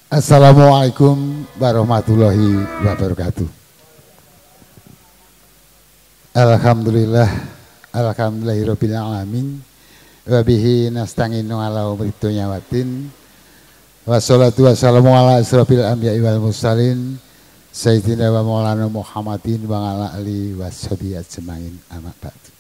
Assalamualaikum warahmatullahi wabarakatuh. Alhamdulillah, alhamdulillahirabbil alamin. Wa bihi nasta'inu ala umuri dunya waddin. Wassalatu wassalamu ala asrofil anbiya'i wal mursalin sayyidina wa maulana Muhammadin wa ala alihi washabihi ajmain, amma ba'du.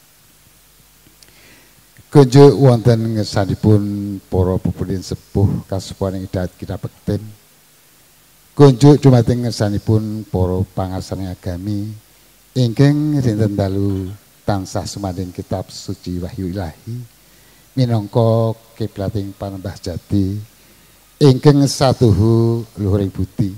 Kunjuk wonten ngesanipun para pepundhen sepuh kasupuhan idat kita bekten. Kunjuk dumateng ngesanipun para pangarsani agami ingkang dinten dalu tansah sumanding kitab suci Wahyu Ilahi minangka kiblating panembah jati ingkang satuhu luhuring budi.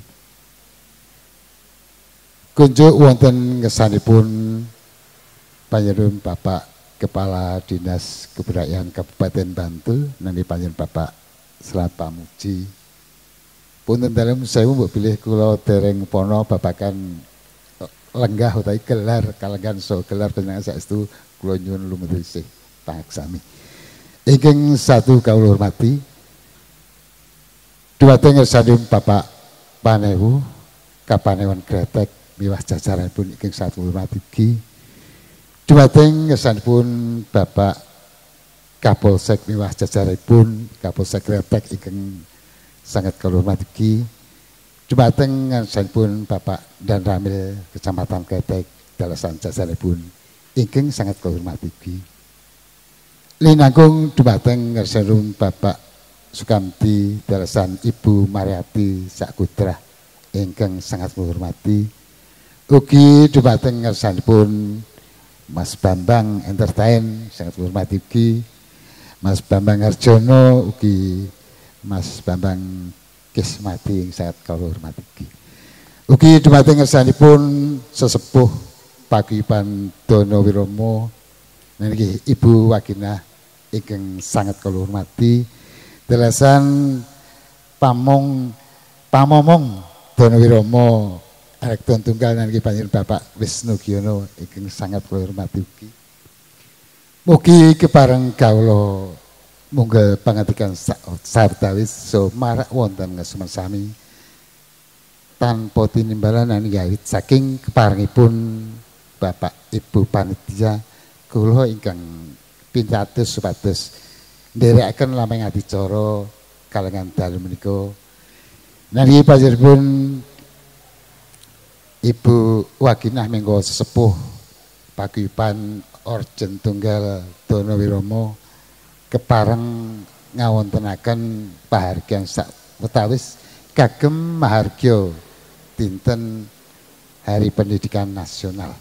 Kunjuk wonten ngesanipun panjenengan Bapak Kepala Dinas Kebudayaan Kabupaten Bantul nami panjenengan Bapak Slamet Pamuji. Punten dalem sewu mbok bilih kula dereng pono babakan lenggah utawi gelar kalenggan so gelar panjenengan saestu kula nyuwun lumebu isih pangsami. Ingkang satu kawula hormati dhumateng ngersanipun Bapak Panewu Kapanewan Kretek miwah jajaranipun ingkang satu hormati ugi dhumateng ngersanipun Bapak Kapolsek miwah jajaranipun Kapolsek Kretek ingkang sangat kawula hormati dhumateng ngersanipun Bapak Dan Ramil Kecamatan Kretek dalasan jajaranipun ingkang sangat kawula hormati linangkung dhumateng ngersanipun Bapak Sukamti dalasan Ibu Mariati Sakutra ingkang sangat kawula hormati ugi dhumateng ngersanipun Mas Bambang Entertain sangat kawula hormati ugi Mas Bambang Harjono ugi Mas Bambang Kismati sangat kawula hormati ugi dhumateng ngersanipun sesepuh Paguyuban Dono Wiromo niki Ibu Waginah ingkang sangat kawula hormati dalasan Pamomong Dono Wiromo Rektor Tunggal niki panjenengan Bapak Wisnu Giono ingkang sangat kawula hormati ugi mugi kepareng kawula munggal pangandikan sartawis so marak wonten ngesumen sami tanpa tinimbalan gawit saking keparengipun Bapak Ibu Panitia kula ingkang pintados supados nderekaken lameng adicara kalengan dalu menika niki panjenenganipun Ibu Waginah mengko sesepuh Paguyuban Orjen Tunggal Dono Wiromo kepareng ngawontenaken pahargyan sawetawis kagem mahargya dinten Hari Pendidikan Nasional.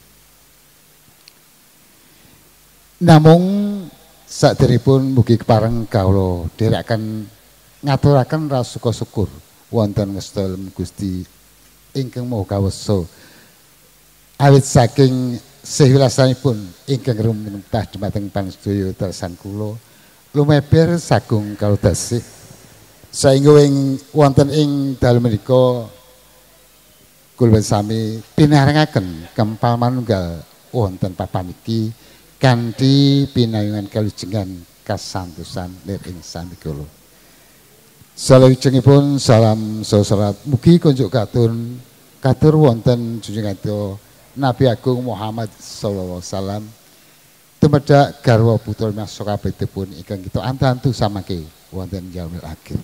Namung saderengipun mugi kepareng kawula dherekaken ngaturaken rasuka syukur wonten ngesta Gusti ingkang Maha Kawasa awit saking sewilasanipun ingkang rumitah dhumateng pansedaya dalasan kula lumeber sagung kalodasih saengga wonten ing dalu menika kula sami pinarengaken kempal manunggal wonten papan iki kanthi pinayungan kalujengan kasantosan lir ing sami kula. Salawujengipun salam salat mugi kunjuk katur wonten junjungan Nabi Agung Muhammad sallallahu alaihi wasallam tumedak garwa putra mas sakabehipun ingkang kita antantu samangke wonten yaumil akhir.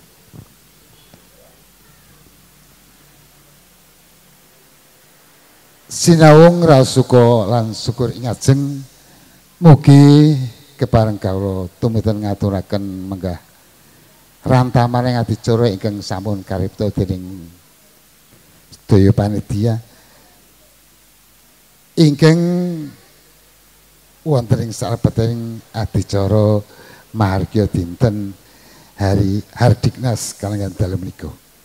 Sinawung rasuka lan syukur ing ajeng mugi kepareng kawula tumeten ngaturaken menggah rantamaning adicara ingkang sampun karipta dening sedaya panitia ingkang wonten ing salebeting adicara mahargya dinten Hari Hardiknas kalengan dalu menika.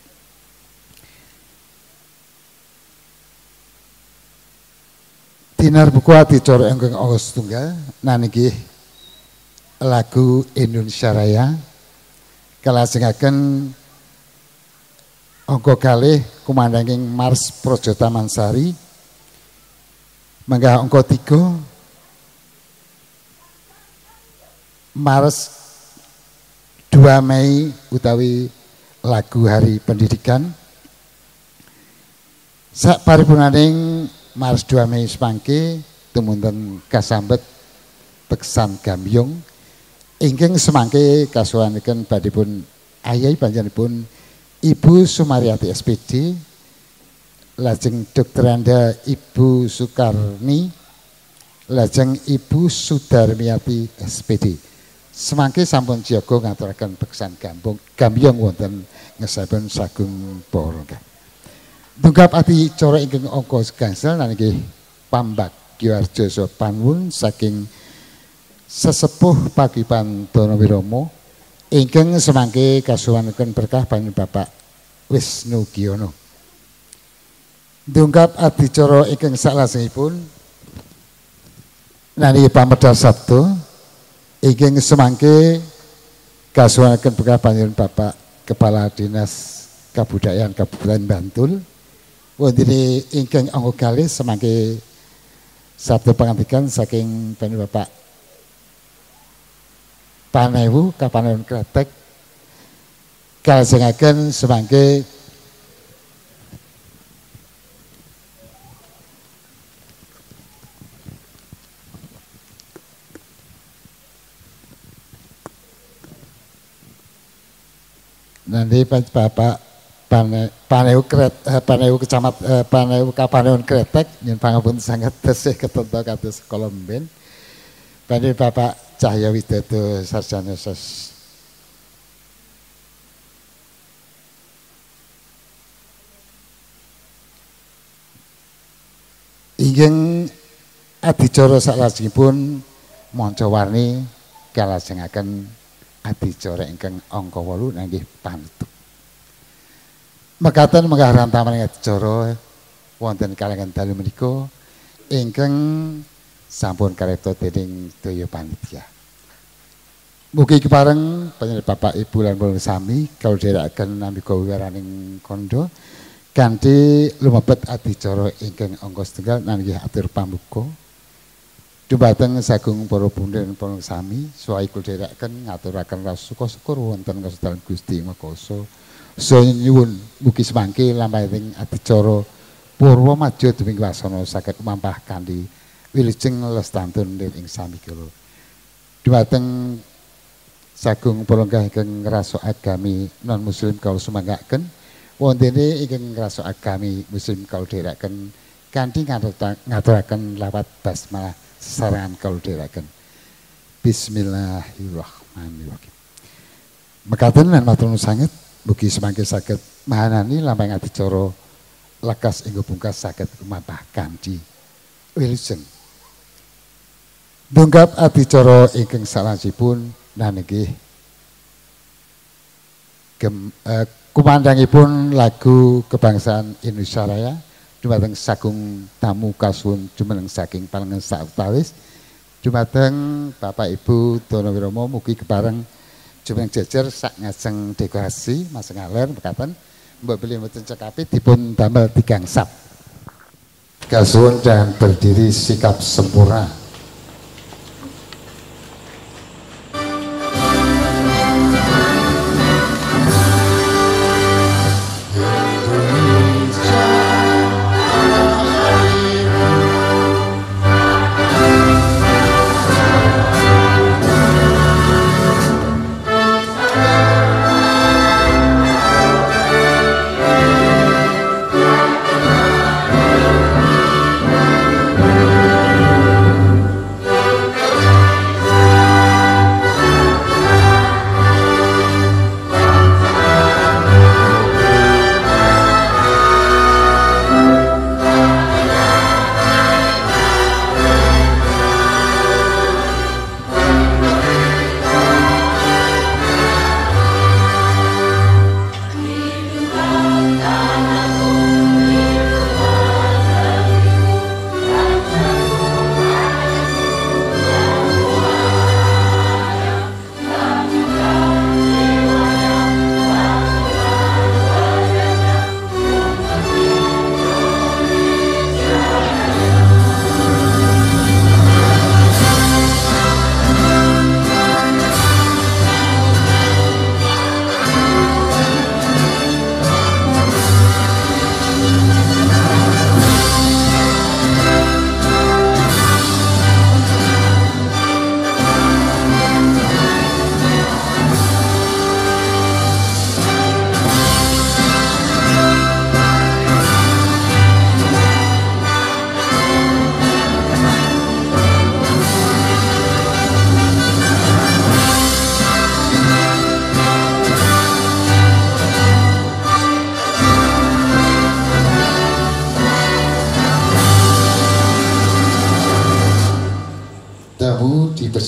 Dinar buku adicara ingkang angka setunggal niki lagu Indonesia Raya kalajengaken angka kalih kumandhanging Mars Praja Tamansari manggah angka 3 Maret 2 Mei utawi lagu Hari Pendidikan. Sak paripurnaning Mares 2 Mei semangke tumunten kasambet beksan Gambyong ingkang semangke kasuwunipun badhepun ayahi panjenenganipun Ibu Sumaryati SPD, lajeng Dr. Anda Ibu Sukarni, lajeng Ibu Sudarmiati SPD. Semangke sampun jaga ngaturaken beksan Gambyong wonten ngesabun sagung para. Tunggap ati cara ingkang angka gangsal niki pambagyaarja saha panuwun saking sesepuh Pagipan Donowiromo ingkang semangke kasuwunaken berkah panjenengan Bapak Wisnu Giono. Tunggap adicara ingkang salajengipun niki pamedhar sabda ingkang semangke kasuwunaken berkah panjenengan Bapak Kepala Dinas Kabudayaan Kabupaten Bantul. Wondene ingkang angka kalih semangke sabda pangandikan saking panjenengan Bapak Panewu Kapanewan Kretek kalajengaken semangke nanti Bapak Panewu Kapanewan Kretek nyuwun pangapunten sanget tesih ketonton kados kala mben. Panjenengan Bapak Cahya Widodo Sarjana Sos. Inggih adicara salajengipun manca warni kalajengaken adicara ingkang angka 8 nggih panutup. Mekaten menggah rantaman adicara wonten kalangan dalu menika ingkang sampun karepta dening daya panitia. Mugi kepareng panjenengan Bapak Ibu lan para sami kawula dherekaken nambika wiwaraning kandha kanthi lumebet adicara ingkang angka 1 nggih atur pambuka. Dumateng sagung para bunda lan para sami saha kula dherekaken ngaturaken rasa syukur wonten kasedaran Gusti Ing Makasa. Saha nyuwun mugi semangke lampahing adicara purwa madya dumugi wasana saged mampah kanthi wilujeng lestantun ing sami kula. Dumateng sagung para ingkang ngrasa agami non muslim kawula sumanggaken wontene ingkang ngrasa agami muslim kawula dherekaken kanthi ngaturaken lawat basmalah sesarengan kawula dherekaken. Bismillahirrahmanirrahim. Mekaten lan matur nuwun sanget mugi semangke saged mahanani lampahing adicara lekas ing pungkas saged mampah kanthi wilujeng. Tunggap adicara ingkang salajengipun niki kumandhangipun lagu kebangsaan Indonesia Raya dumateng sagung tamu kasuwun jumeneng saking palengan sautawis dumateng Bapak Ibu Donowiromo mugi kepareng jumeneng jejer sak ngajeng dekorasi masing aler mekaten mbok beli mboten cekapi dipun damel digangsap. Kasuwun dan berdiri sikap sempurna.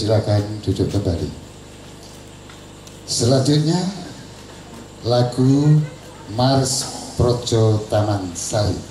Silakan duduk kembali. Selanjutnya lagu Mars Projo Taman Sari.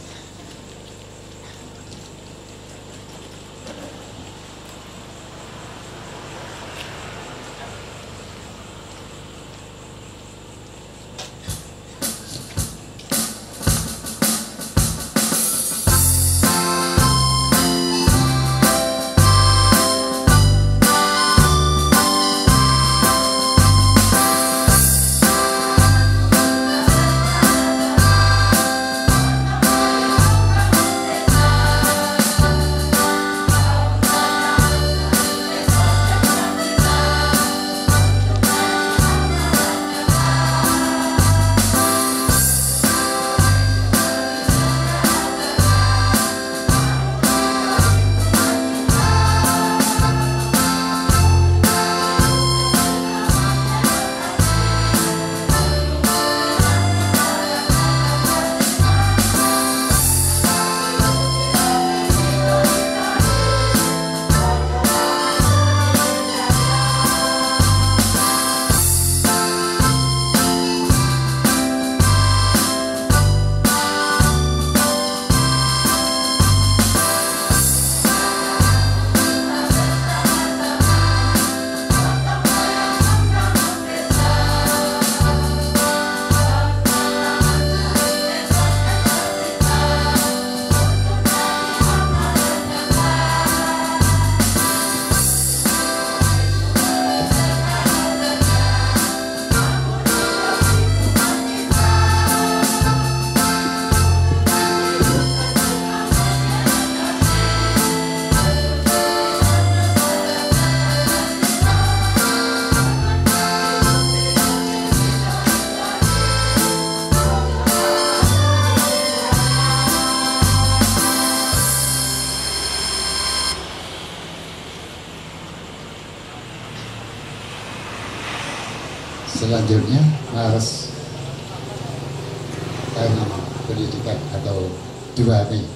Selanjutnya Mars Hari Pendidikan atau 2 Mei.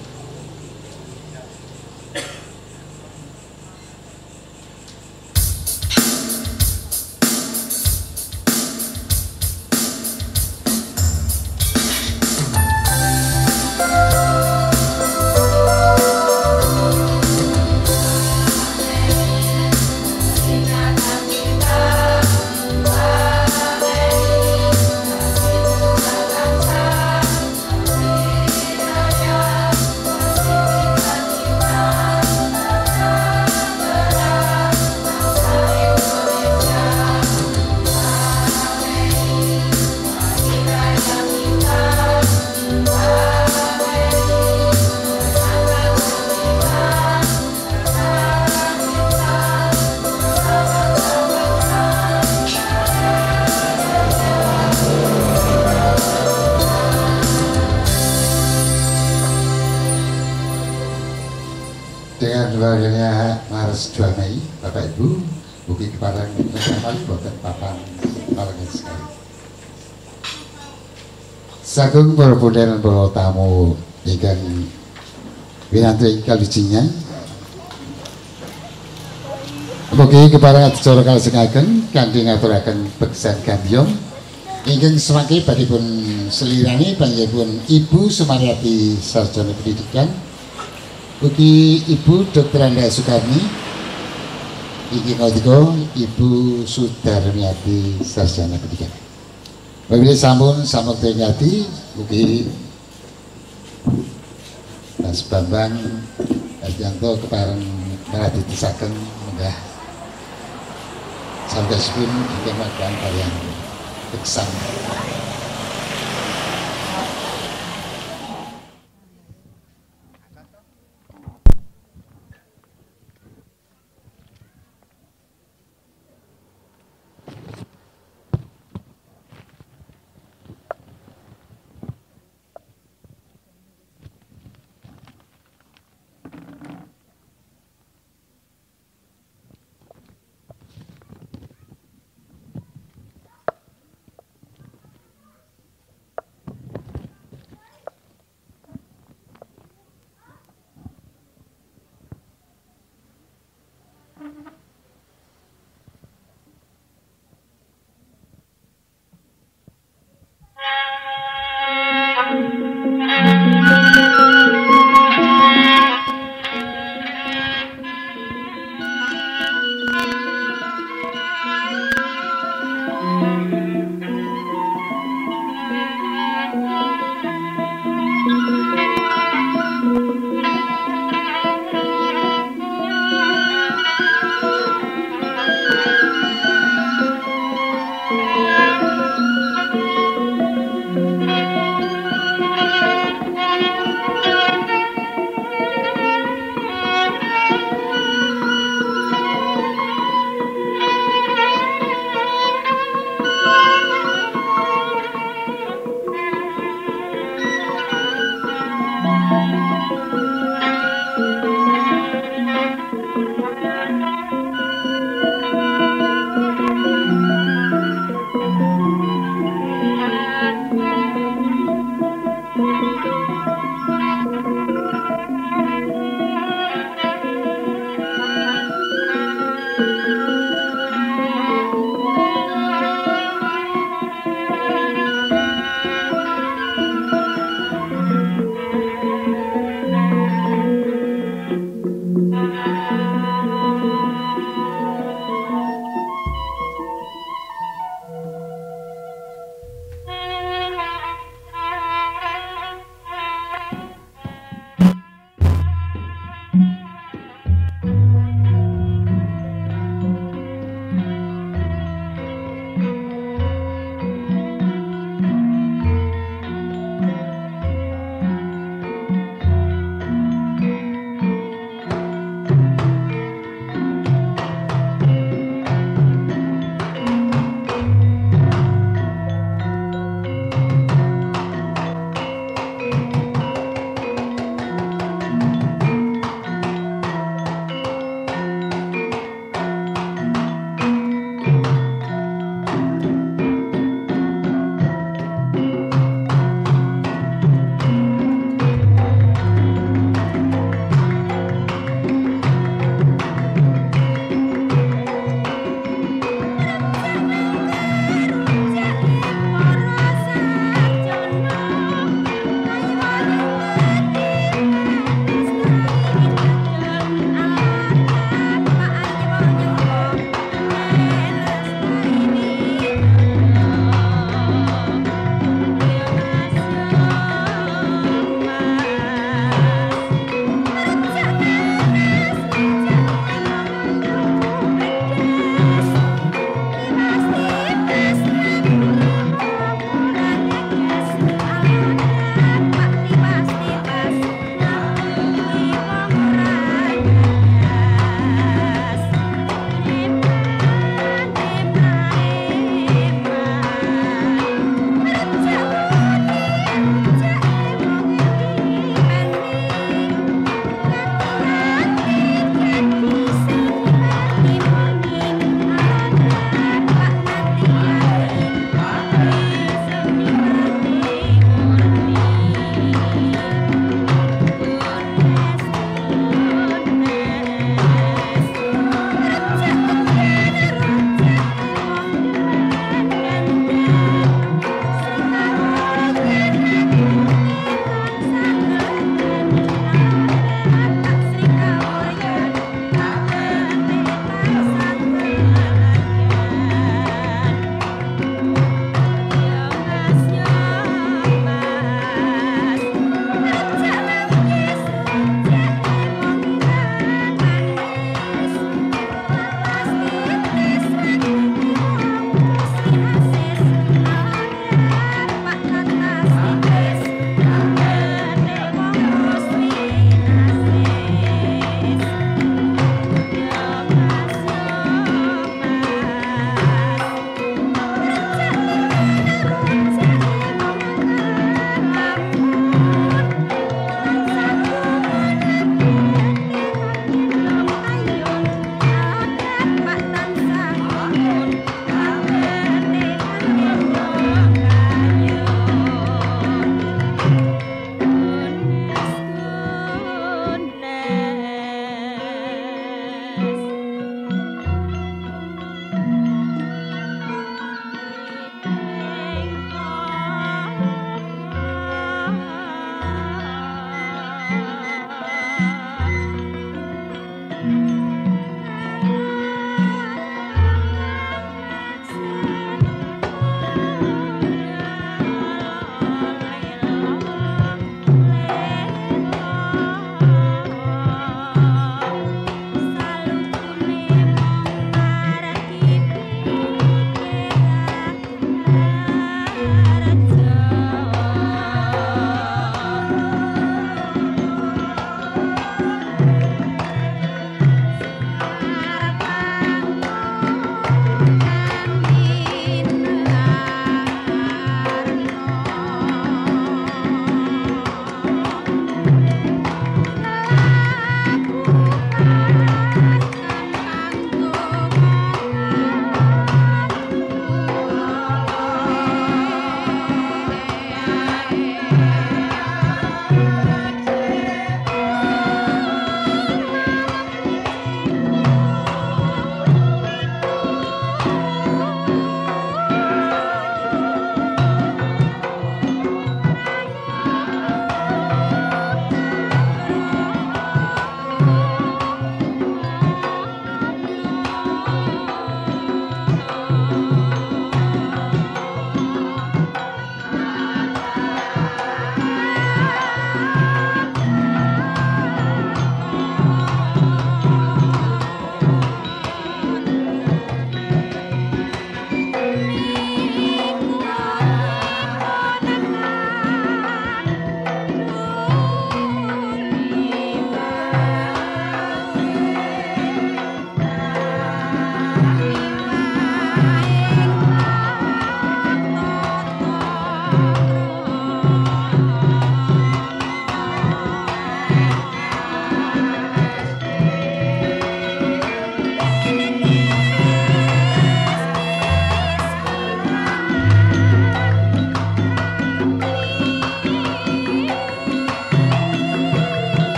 Dengan keluarganya Mars 2 Mei, Bapak Ibu, Buki Keparang kembali buatan papan palangan sekali. Sagung berpudel bawa tamu ikan winantu kalucinya. Buki Keparang acara kalasengaken kanthi ngaturaken beksan gambyong ingkang semangke badhipun selirani panjenenganipun Ibu Sumaryati Sarjana Pendidikan. Ugi Ibu Dr. Anda Sukarni, iki ngodiko Ibu Sudarmiati Sarjana Pendidikan. Wabil sampun Samuktrinyati, ugi Mas Bambang Adianto kepareng meraditisaken menggah sampun ingkang makan kalian beksan.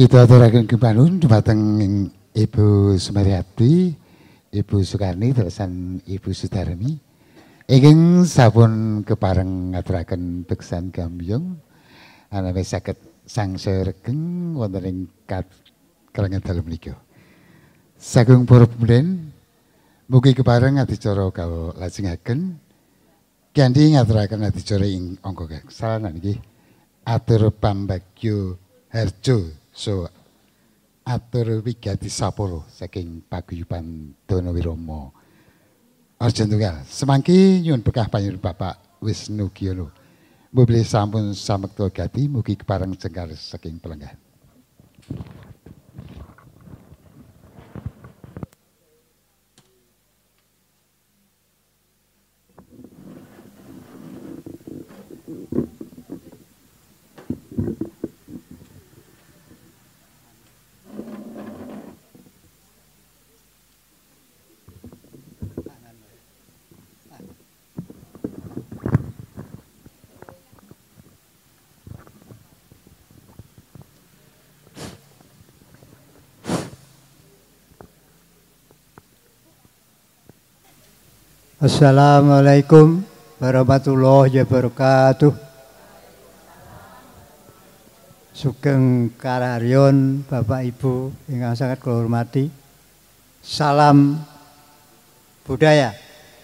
Kita aturaken kepanuwun dhumateng Ibu Sumaryati, Ibu Sukarni, terusan Ibu Sudarmi. Ingkang sampun kepareng ngaturaken beksan gambyong anawi saged sangsaya regeng wonten ing kalangan dalem menika. Sagung para pundhen mugi kepareng adicara kawula lajengaken kanthi ngaturaken adicara ing angka gangsal niki atur pambagyo harjo so atur wigati sapolo saking paguyuban Donowirama Arjun Tunggal. Semangki nyuwun berkah panjenengan Bapak Wisnu Giono. Mugi sampun samekta gati mugi kepareng jengkar saking pelenggan. Assalamualaikum warahmatullahi wabarakatuh. Sugeng kararyon Bapak Ibu ingkang sangat kula hormati. Salam budaya.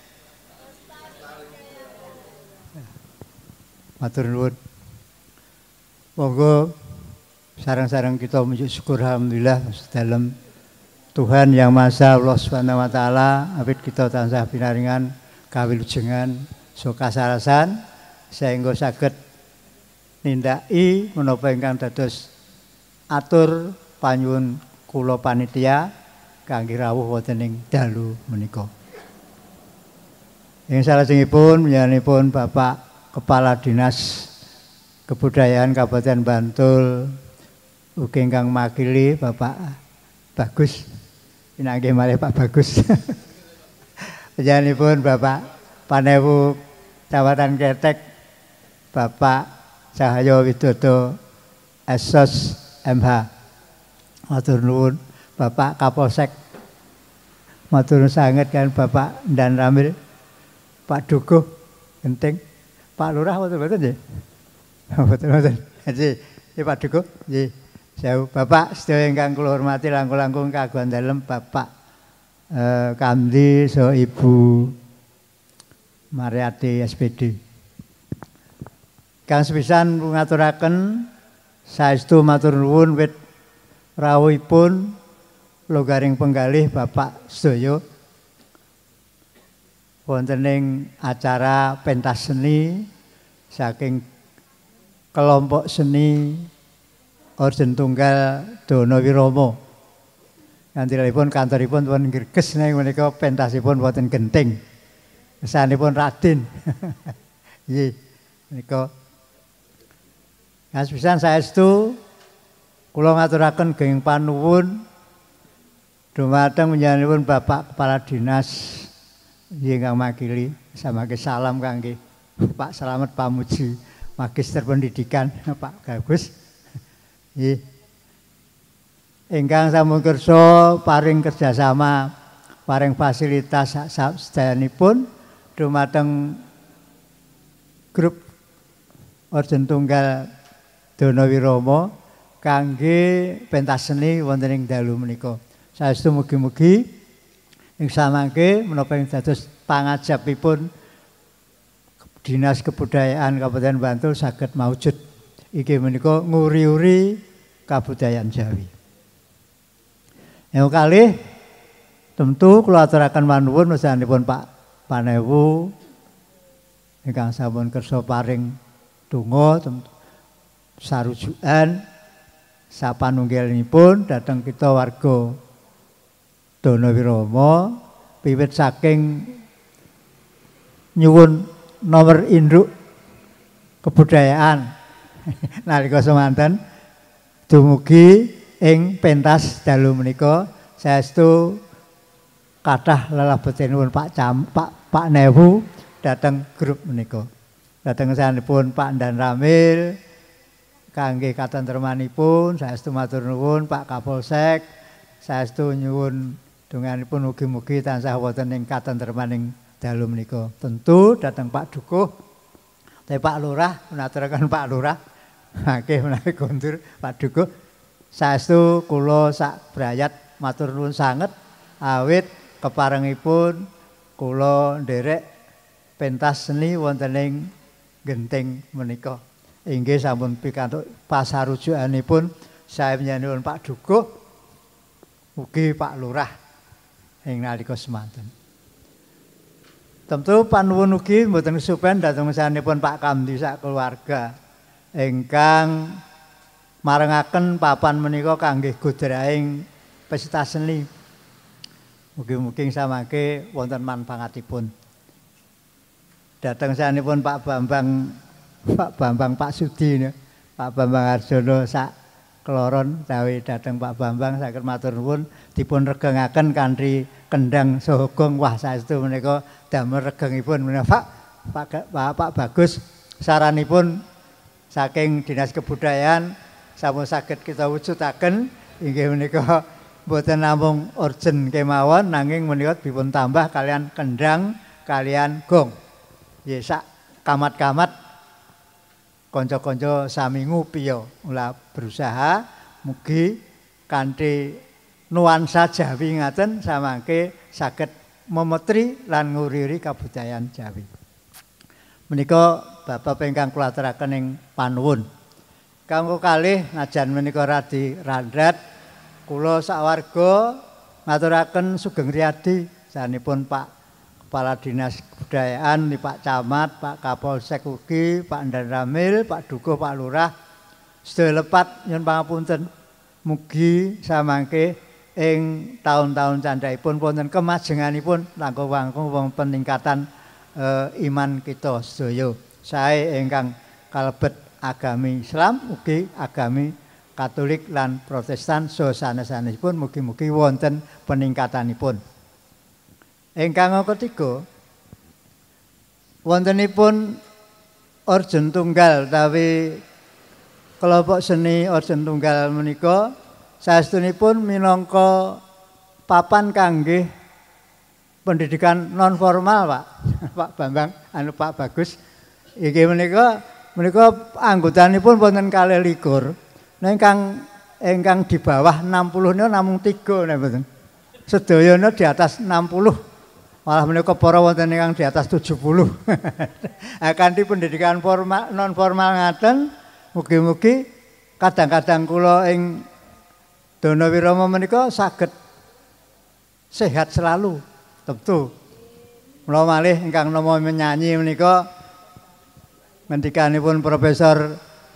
Matur nuwun. Monggo sareng-sareng kita menjuk syukur alhamdulillah dalam Tuhan Yang Maha Esa Allah Subhanahu wa taala awit kita tansah pinaringan kawilujengan saha kasarasan saengga saged nindaki menapa ingkang dados atur panyuwun kula panitia kangge rawuh wonten ing dalu menika. Ing salajengipun panjenenganipun Bapak Kepala Dinas Kebudayaan Kabupaten Bantul ugi ingkang makili Bapak Bagus. Inangge malih Pak Bagus. Panjenenganipun Bapak Panewu Kecamatan Ketek, Bapak Cahyo Widodo Esos MH. Matur nuwun Bapak Kapolsek. Matur nuwun sanget kan Bapak Dan Ramil, Pak Dukuh Genting, Pak Lurah mboten nggih. Mboten. Nggih Pak Dukuh nggih. Jauh Bapak sedaya ingkang kula hormati langkung-langkung kagungan dalem Bapak Kamdi so Ibu Mariati SPD. Kang sepisan ngaturaken saestu matur nuwun wit rawuhipun logaring penggalih Bapak sedaya wonten ing acara pentas seni saking kelompok seni Arjun Tunggal Donowirama. Kantilipun kantoripun wonten Greges ning menika pentasipun wonten Genting. Kesanipun Raden. Nggih, menika. Kasepisan saestu kula ngaturaken geng panuwun dumateng panjenenganipun Bapak Kepala Dinas ingkang makili samangke salam kangge Pak Slamet Pamuji Magister Pendidikan Pak Bagus. Nggih. Ingkang sampun kersa paring kerjasama, paring fasilitas sedayanipun dumateng grup Arjun Tunggal Donowirama kangge pentas seni wonten ing dalu menika. Saestu mugi-mugi ing samangke menapa ing dados pangajapipun Dinas Kebudayaan Kabupaten Bantul saged maujud iki menika nguri-uri kabudayaan Jawi. Yang kalih tentu kula aturaken manuwun mesanipun Pak Panewu ingkang sampun kersa paring donga sarujukan sapanunggalipun dhateng kita warga Donowirama wiwit saking nyuwun nomor induk kebudayaan nalika semanten dumugi ing pentas dalu menika saestu kathah lelabetenipun Pak Newu dhateng grup menika. Dhateng sanipun Pak Dan Ramil kangge katentremanipun saestu matur nuwun Pak Kapolsek, saestu nyuwun donganipun mugi-mugi tansah wonten ing katentremaning dalu menika. Tentu dhateng Pak Dukuh, Pak Lurah menaturaken Pak Lurah, akeh menawi kondur Pak Dukuh. Saestu kula sak brayat matur nuwun sanget awit keparengipun kula nderek pentas seni wonten ing Genting menika. Inggih sampun pikantuk pasarujukanipun sae nyanyiipun Pak Dukuh ugi Pak Lurah ing nalika semanten. Tentu panuwun ugi mboten kesupen dhateng sanesipun Pak Kamdi sak keluarga ingkang marengaken papan menika kangge godraing pesta seni. Mugi-mugi samangke wonten manfaatipun. Dhateng sanesipun Pak Bambang Pak Sudi, Pak Bambang Arjono sak keloron tawi dhateng Pak Bambang saged matur nuwun dipun regengaken kanthi kendang saha gong. Wah saestu menika damel regengipun menika Pak Bagus saranipun saking Dinas Kebudayaan sampun saged kita wujudaken inggih menika boten namung orjen kemawon nanging menika dipun tambah kalian kendang kalian gong. Ya sak kamat-kamat kanca-kanca sami ngupiya ula berusaha mugi kanthi nuansa Jawi ngaten samangke saged memetri lan nguriri kabudayaan Jawi. Menika Bapak ingkang kula aturaken ing panuwun. Kanggo kalih najan menika radi randrat kula sawarga ngaturaken sugeng riyadi sanipun Pak Kepala Dinas Kebudayaan, Pak Camat, Pak Kapolsek ugi, Pak Ndan Ramil, Pak Dukuh, Pak Lurah, sedaya lepat nyuwun pangapunten. Mugi samangke ing taun-taun candhaipun wonten kemajenganipun langkung-langkung peningkatan iman kita sedaya. Sae ingkang kalebet agami Islam ugi agami Katolik lan Protestan sanes-sanesipun mugi-mugi wonten peningkatanipun. Ingkang ketiga wontenipun orjen tunggal tawi kelompok seni orjen tunggal menika saestunipun minangka papan kangge pendidikan non formal Pak Pak Bambang Pak Bagus iki menika anggotanipun wonten 26 ingkang di bawah 60 niku namung 3 mboten sedayana di atas 60 malah menika para wonten ingkang di atas 70. Kanthi pendidikan formal non formal ngaten mugi-mugi kadang-kadang kula ing Dono Wirama menika saged sehat selalu. Tentu mula malih ingkang nama menyanyi menika ngendikanipun Profesor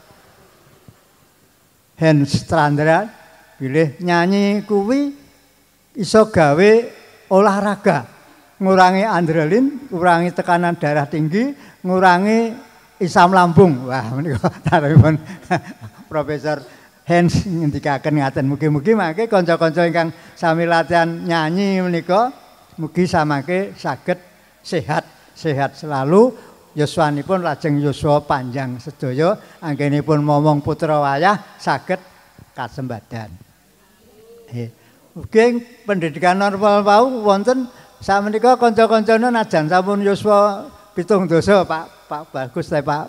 Hans Strandra bilih nyanyi kuwi iso gawe olahraga. Ngurangi adrenalin, ngurangi tekanan darah tinggi, ngurangi isam lambung. Wah, menika taripun Profesor Hans ngendikaken ngaten. Mugi-mugi mangke kanca-kanca ingkang sami latihan nyanyi menika mugi samangke saged sehat selalu. Yuswanipun lajeng yuswa panjang sedaya, anggenipun momong putra wayah saged kasembadan. Mugi pendidikan normal wau wonten sakmenika kanca-kancane najan sampun yuswa 7 dasa Pak Bagus Pak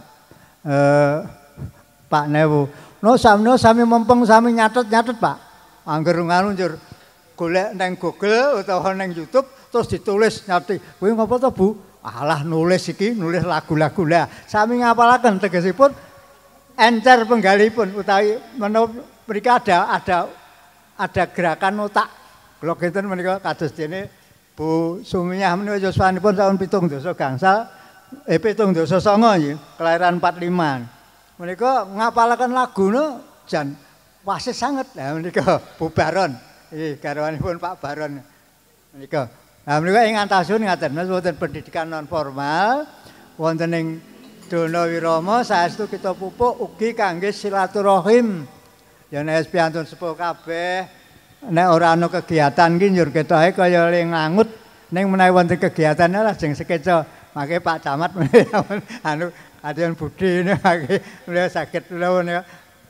Pak Newu. No sami mempeng sami nyatet Pak. Angger nganu njur golek nang Google utawa nang YouTube terus ditulis nyati. Kuwi ngapa to Bu? Alah nulis iki, nulis lagu-lagu lah. Sami ngapalaken tegesipun encer penggalipun utawi menawa mriki ada gerakan otak. Kula kinten menika kados dene Bu Sumiah menika yuswanipun tahun 7 dasa gangsal 7 dasa 9 kelahiran 45. Menika ngapalaken lagune jan wasis sanget. Lah menika Bu Baron. Iki garwanipun Pak Baron. Menika. Nah menika ing antasun ngaten wonten pendidikan non formal wonten ing Dono Wirama saestu kita pupuk ugi kangge silaturahim. Ya nek piantun sepuh kabeh nek ora ana kegiatan ki njur ketoke kaya ngangut ning menawi wonten kegiatan lajeng sekeca mangke Pak Camat anu adian budi mangke saged kula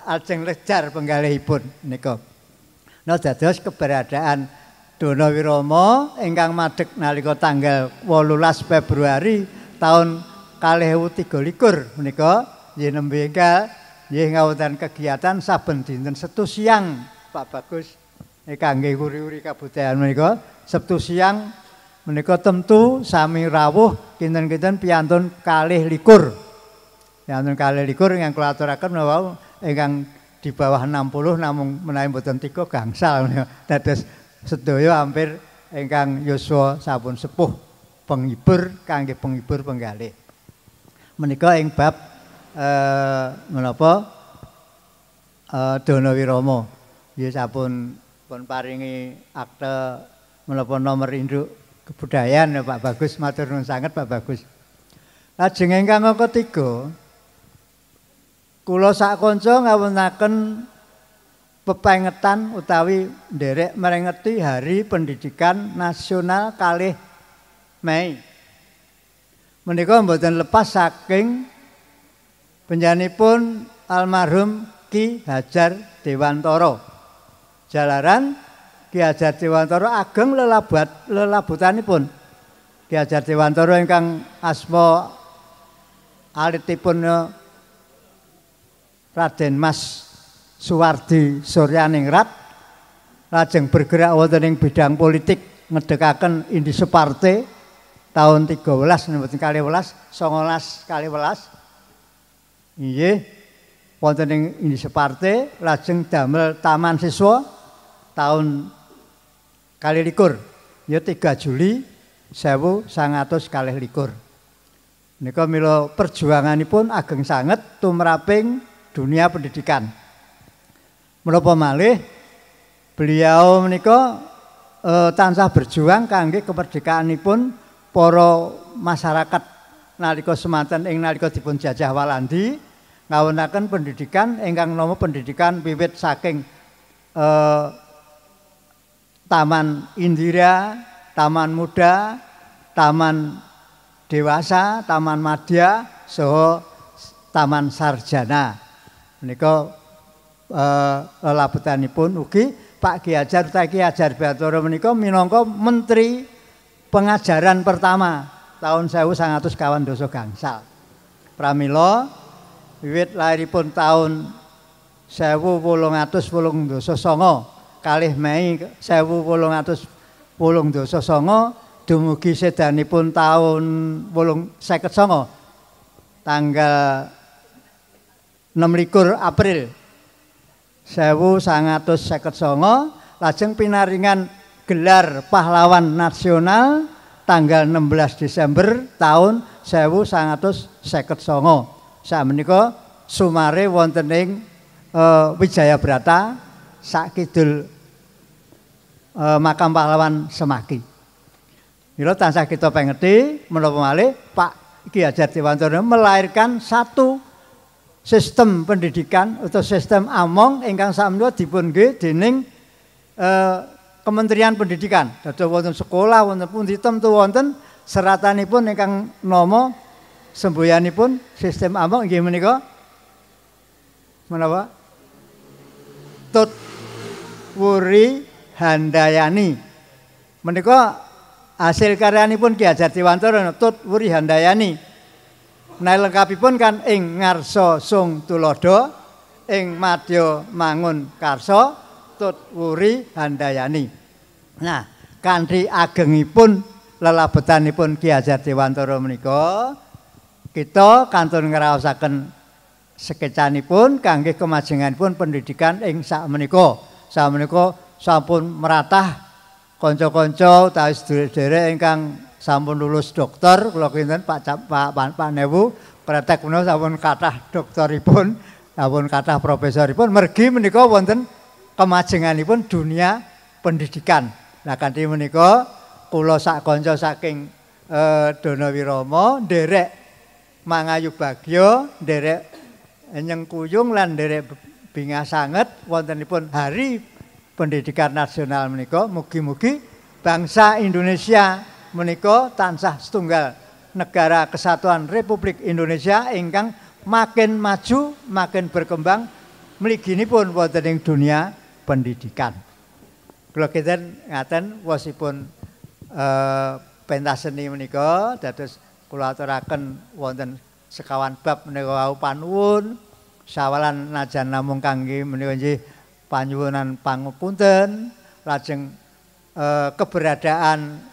ajeng lejar penggalihipun nika. Nah dados keberadaan Dono Wirama ingkang madheg nalika tanggal 18 Februari tahun 2023 menika nggih nembe enggal nggih ngawonten kegiatan saben dinten Sabtu siang Pak Bagus kangge uri-uri kabudayan menika Sabtu siang menika tentu sami rawuh kinten-kinten piantun 22. Piantun 22 ingkang kula aturaken menawa ingkang di bawah 60 namung menawi mboten 3 gangsal menika. Dados sedaya hampir ingkang yuswa sampun sepuh penghibur kangge penghibur penggalih. Menika ing bab menapa Dono Wirama. Nggih sampun pun paringi akte menapa nomor induk kebudayaan ya Pak Bagus, matur nuwun sanget Pak Bagus. Lajeng ingkang ketiga kula sak kanca ngawunaken pepengetan utawi nderek merengeti Hari Pendidikan Nasional kalih Mei. Menika mboten lepas saking penjanipun almarhum Ki Hajar Dewantara. Jalaran Ki Hajar Dewantara ageng lelabutanipun. Ki Hajar Dewantara ingkang asma alitipun Raden Mas Suwardi Suryaningrat lajeng bergerak wonten ing bidang politik ngedekaken Indische Partei tahun 13 mboten 19 nggih wonten ing Indische Partei lajeng damel Taman Siswa tahun 21 ya 3 Juli 1921 nika mila perjuanganipun ageng sanget tumraping dunia pendidikan. Menapa malih beliau menika tansah berjuang kangge kemerdekaanipun para masyarakat nalika semanten ing nalika dipun jajah Walandi ngawunaken pendidikan ingkang nama pendidikan wiwit saking Taman Indira, Taman Muda, Taman Dewasa, Taman Madya saha Taman Sarjana. Menika lelabutanipun ugi Pak Ki Hajar Ki Hajar Dewantara menika minangka Menteri Pengajaran pertama tahun 1912 gangsal. Pramila wiwit lairipun tahun 1889 kalih Mei 1889 dumugi sedanipun tahun 1959 tanggal 26 April 1959 lajeng pinaringan gelar pahlawan nasional tanggal 16 Desember tahun 1959. Sakmenika sumare wonten ing Wijayabrata sakidul makam pahlawan Semaki. Mila tansah kita pengeti menapa malih Pak Ki Hajar Dewantara melahirkan satu sistem pendidikan atau sistem among ingkang sakmenika dipun nggih dening Kementerian Pendidikan. Dados wonten sekolah wonten pundi temtu wonten seratanipun ingkang nama semboyanipun sistem among inggih menika menapa? Tut Wuri Handayani. Menika hasil karyanipun Ki Hajar Dewantara Tut Wuri Handayani. Nah lengkapipun kan ing ngarsa sung tulodo, ing madya mangun karsa, Tut Wuri Handayani. Nah, kanthi agengipun lelabetanipun Ki Hajar Dewantara menika, kita kantun ngraosaken sekecanipun kangge kemajenganipun pendidikan ing sakmenika. Sakmenika sampun meratah kanca-kanca utawi sedherek ingkang sampun lulus doktor, kula kinten Pak Newu, pretek menika sampun kathah doktoripun, sampun kathah profesoripun, mergi menika wonten kemajenganipun dunia pendidikan. Nah kanthi menika kula sak kanca saking Dono Wirama nderek mangayu bagya, nderek nyengkuyung lan nderek bingah sanget wontenipun Hari Pendidikan Nasional menika mugi-mugi bangsa Indonesia menika tansah setunggal negara kesatuan Republik Indonesia ingkang makin maju, makin berkembang, mliginipun wonten ing dunia pendidikan. Kula kinten ngaten wosipun pentas seni menika dados kula aturaken wonten sekawan bab menika wau panuwun sawalan najan namung kangge menika nggih panyuwunan pangapunten lajeng keberadaan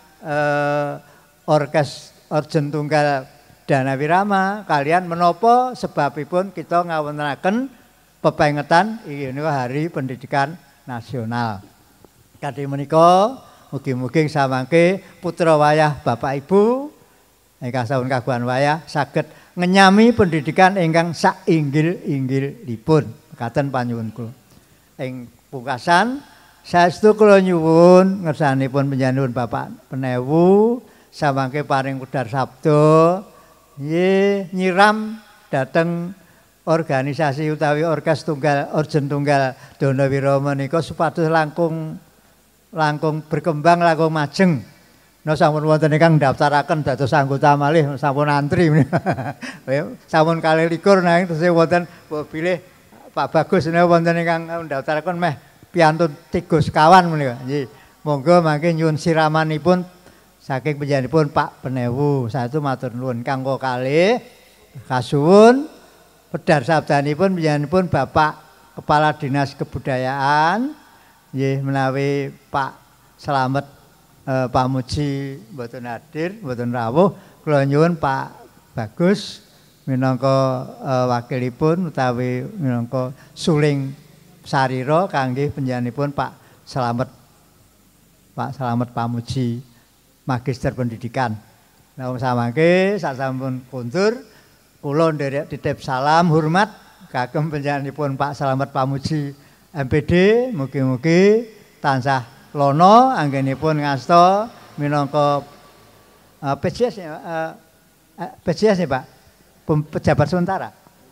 orkes Orjen Tunggal Dana Wirama kalian menapa sebabipun kita ngawontenaken pepengetan iki menika Hari Pendidikan Nasional. Kadhe menika mugi-mugi samangke putra wayah Bapak Ibu ingkang sampun kagungan wayah saged ngenyami pendidikan ingkang sainggil-inggilipun. Mekaten panyuwun kula. Ing pungkasan saestu kula nyuwun ngersanipun panjenengan Bapak Penewu samangke paring wedhar sabda nggih nyiram dhateng organisasi utawi orkes tunggal Orjen Tunggal Dana Wirama menika supados langkung berkembang langkung majeng. Nah sampun wonten ingkang ndaftaraken dados anggota malih sampun antri. Sampun 24 nanging tesih wonten bilih Pak Bagus menika wonten ingkang ndaftaraken meh piantun 3 sekawan menika. Nggih. Monggo mangke nyuwun siramanipun saking panjenenganipun Pak Penewu. Satu matur nuwun kanggo kalih kasuwun pedhar sabdanipun panjenenganipun Bapak Kepala Dinas Kebudayaan nggih menawi Pak Slamet Pak Muji mboten hadir, mboten rawuh, kula nyuwun Pak Bagus minangka wakilipun utawi minangka suling sarira kangge panjenenganipun Pak Slamet Pak Muji Magister Pendidikan. Nah samangke sasampun kondur kula nderek titip salam hormat kagem panjenenganipun Pak Slamet Pamuji MPD, mugi-mugi tansah lono anggenipun ngasta minangka PJS ya Pak, pejabat sementara.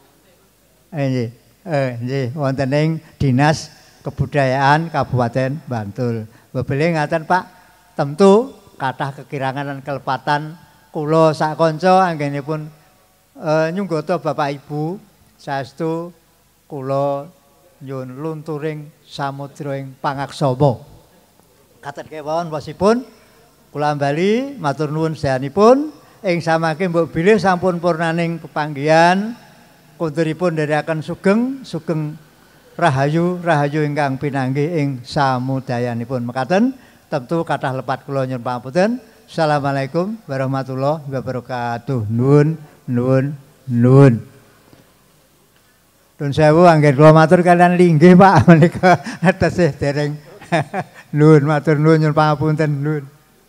Nggih, wonten ing Dinas Kebudayaan Kabupaten Bantul. Bebele ngaten Pak, tentu kathah kekirangan dan kelepatan kula sak kanca anggenipun nyunggata Bapak Ibu saestu kula nyuwun lunturing samudra ing pangaksama. Katen kewon wasipun kula bali matur nuwun sedanipun ing samangke mbok bilih sampun purnaning pepanggihan konturipun nderekaken sugeng rahayu ingkang pinanggih ing samudayanipun. Mekaten tentu kathah lepat kula nyuwun pangapunten. Assalamualaikum warahmatullahi wabarakatuh. Nuwun. Nuwun sewu anggen kula matur kalian linggih Pak menika tesih dereng. Nuwun matur nuwun nyuwun pangapunten. Nuwun.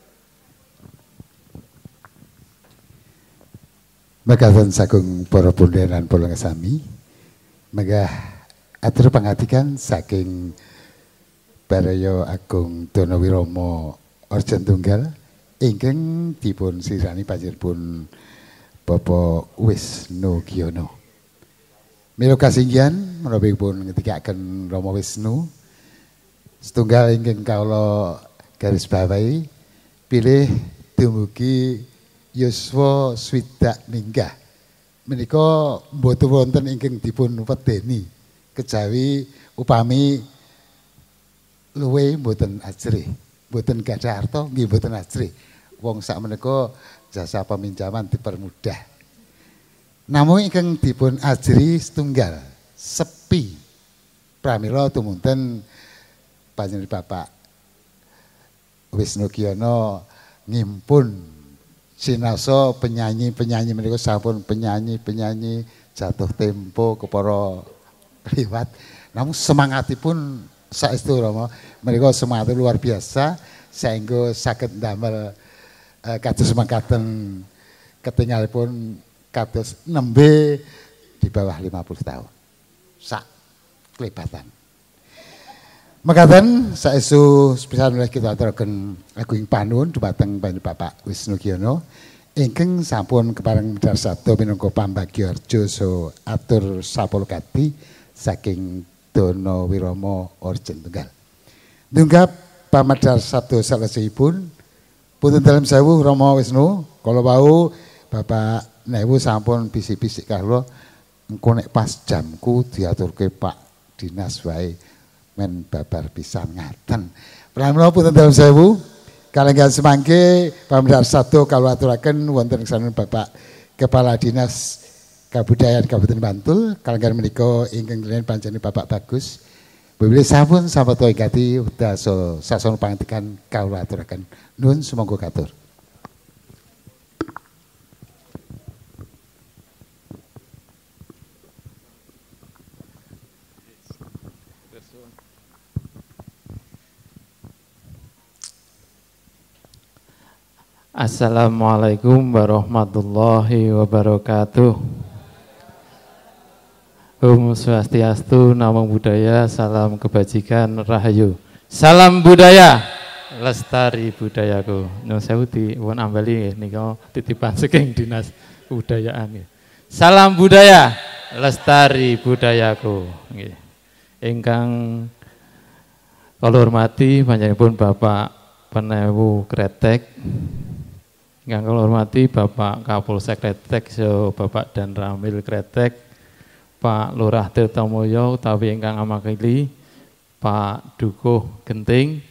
Mekaten saking para pundheran kula ngesami megah atur pangatikan saking Baraya Agung Dana Wirama Orjen Tunggal ingkang dipun sirani panjenenganipun Bapak Wisnu Giono. Mila kasinggihan menawi pun ngetikaken Rama Wisnu setunggal ingkang kawula garis bawahi pilih dumugi yuswa swidak minggah menika mboten wonten ingkang dipun wedeni kejawi upami luwe mboten ajrih, mboten gadah arta nggih mboten ajrih. Wong sak menika jasa peminjaman dipermudah. Namung ingkang dipun ajri setunggal sepi pramila tumunten panjenengan Bapak Wisnu Giono ngimpun sinasa penyanyi-penyanyi menika sampun penyanyi-penyanyi jatuh tempo kepara liwat. Namun semangatipun saestu Rama menika semangat luar biasa saengga saged ndamel kados mangkaten ketingalipun kados nembe di bawah 50 tahun. Sak klebatan. Mekaten saestu sepisan oleh kita aturaken agung panuwun dhumateng Bapak Wisnu Giono ingkang sampun kepareng medhar sabda minangka pambagyorjo so atur sapulkati saking Dana Wirama Orjen Tunggal. Tunggap pamedhar sabda salesipun punten dalem sewu Rama Wisnu kala wau Bapak Newu sampun bisik-bisik karo engko nek pas jamku diaturke Pak dinas wae men babar pisan ngaten. Pramila punten dalem sewu kalenggan semangke pamedhar sabda kula aturaken wonten sanen Bapak Kepala Dinas Kabudayaan Kabupaten Bantul kalenggan menika ingkang kaliyan pancen Bapak Bagus. Bilih sampun sampun ingkati udasa sasana pangandikan kula aturaken. Nuwun sumangga katur. Assalamualaikum warahmatullahi wabarakatuh. Om Swastiastu, Namo Buddhaya, salam kebajikan, rahayu. Salam budaya, lestari budayaku. Nyuwun sewu dipun ambali nika titipan saking Dinas Kebudayaan. Salam budaya, lestari budayaku. Nggih. Ingkang kula hormati panjenenganipun Bapak Penewu Kretek. Ingkang kula hormati Bapak Kapolsek Kretek, Bapak Dan Ramil Kretek, Pak Lurah Tirtamulya utawi ingkang amakili, Pak Dukuh Genting,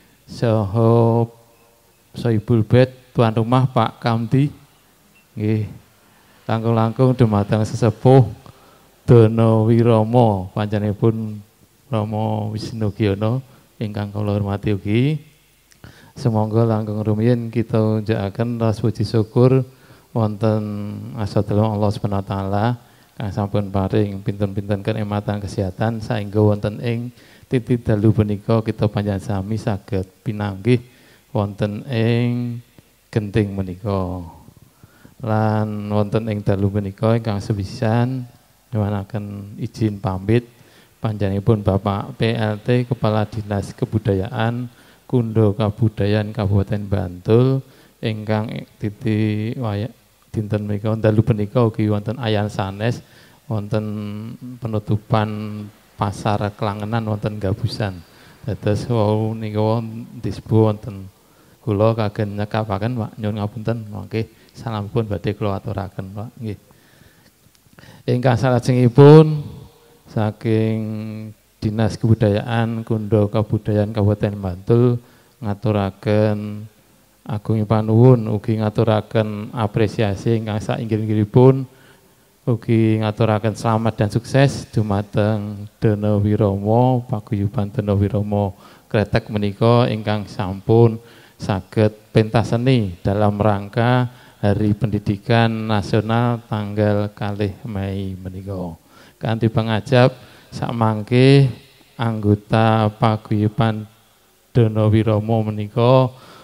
saha Sohibul Bait tuan rumah Pak Kamdi, nggih. Langkung-langkung dumateng sesepuh Dono Wiromo panjenenganipun Rama Wisnu Giyana ingkang kula hormati ugi. Semoga langkung rumiyin kita njakaken rasa puji syukur wonten asatipun Allah Subhanahu wa taala kang sampun paring pinten-pinten kenikmatan kesehatan saengga wonten ing titik dalu punika kita panjenengan sami saged pinanggih wonten ing genting menika. Lan wonten ing dalu menika ingkang sepisan nyuwunaken izin pamit panjenenganipun Bapak PLT Kepala Dinas Kebudayaan Kundo Kabudayaan Kabupaten Bantul ingkang titi waya dinten menika dalu punika ugi wonten ayan sanes wonten penutupan pasar Klangenan wonten Gabusan. Dados wau nika disebut wonten kula kagem nyekapaken Pak nyuwun ngapunten mangke salamipun badhe kula aturaken Pak nggih. Ingkang salajengipun saking Dinas Kebudayaan Kundo Kabudayaan Kabupaten Bantul ngaturaken agung panuwun ugi ngaturaken apresiasi ingkang sainggil-inggilipun ugi ngaturaken selamat dan sukses dumateng Dono Wiromo paguyuban Dono Wiromo Kretek menika ingkang sampun saged pentas seni dalam rangka Hari Pendidikan Nasional tanggal 2 Mei menika. Kanthi pangajab sakmangke anggota paguyuban Dono Wiromo menika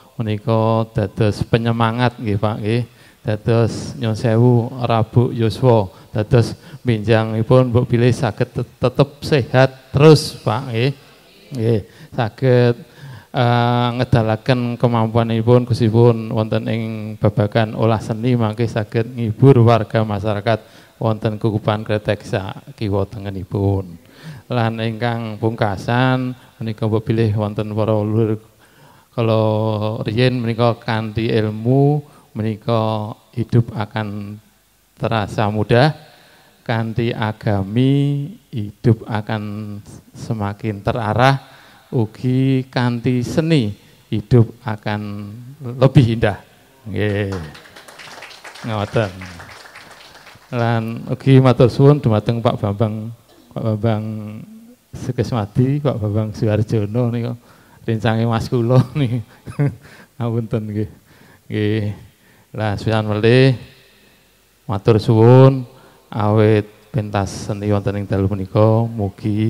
dados penyemangat nggih Pak nggih. Dados nyuwun sewu Rabu Yuswa dados minjangipun mbok bilih saged tetep sehat terus Pak nggih. Nggih, saged ngedalaken kemampuanipun kusipun wonten ing babagan olah seni mangke saged ngibur warga masyarakat wonten Kukupan Kretek sakiwa tengenipun. Lan ingkang pungkasan menika mbok bilih wonten para ulur kala riyen menika kanthi ilmu menika hidup akan terasa mudah, kanthi agami hidup akan semakin terarah, ugi kanthi seni hidup akan lebih indah. Nggih. Ngoten. Lan ugi matur suwun dumateng Pak Bambang Sukeswadi, Pak Bambang Suharjono nika rincange Mas kula niki. Ngapunten nggih. Nggih. Lah suwan melih matur suwun awit pentas seni wonten ing dalu menika mugi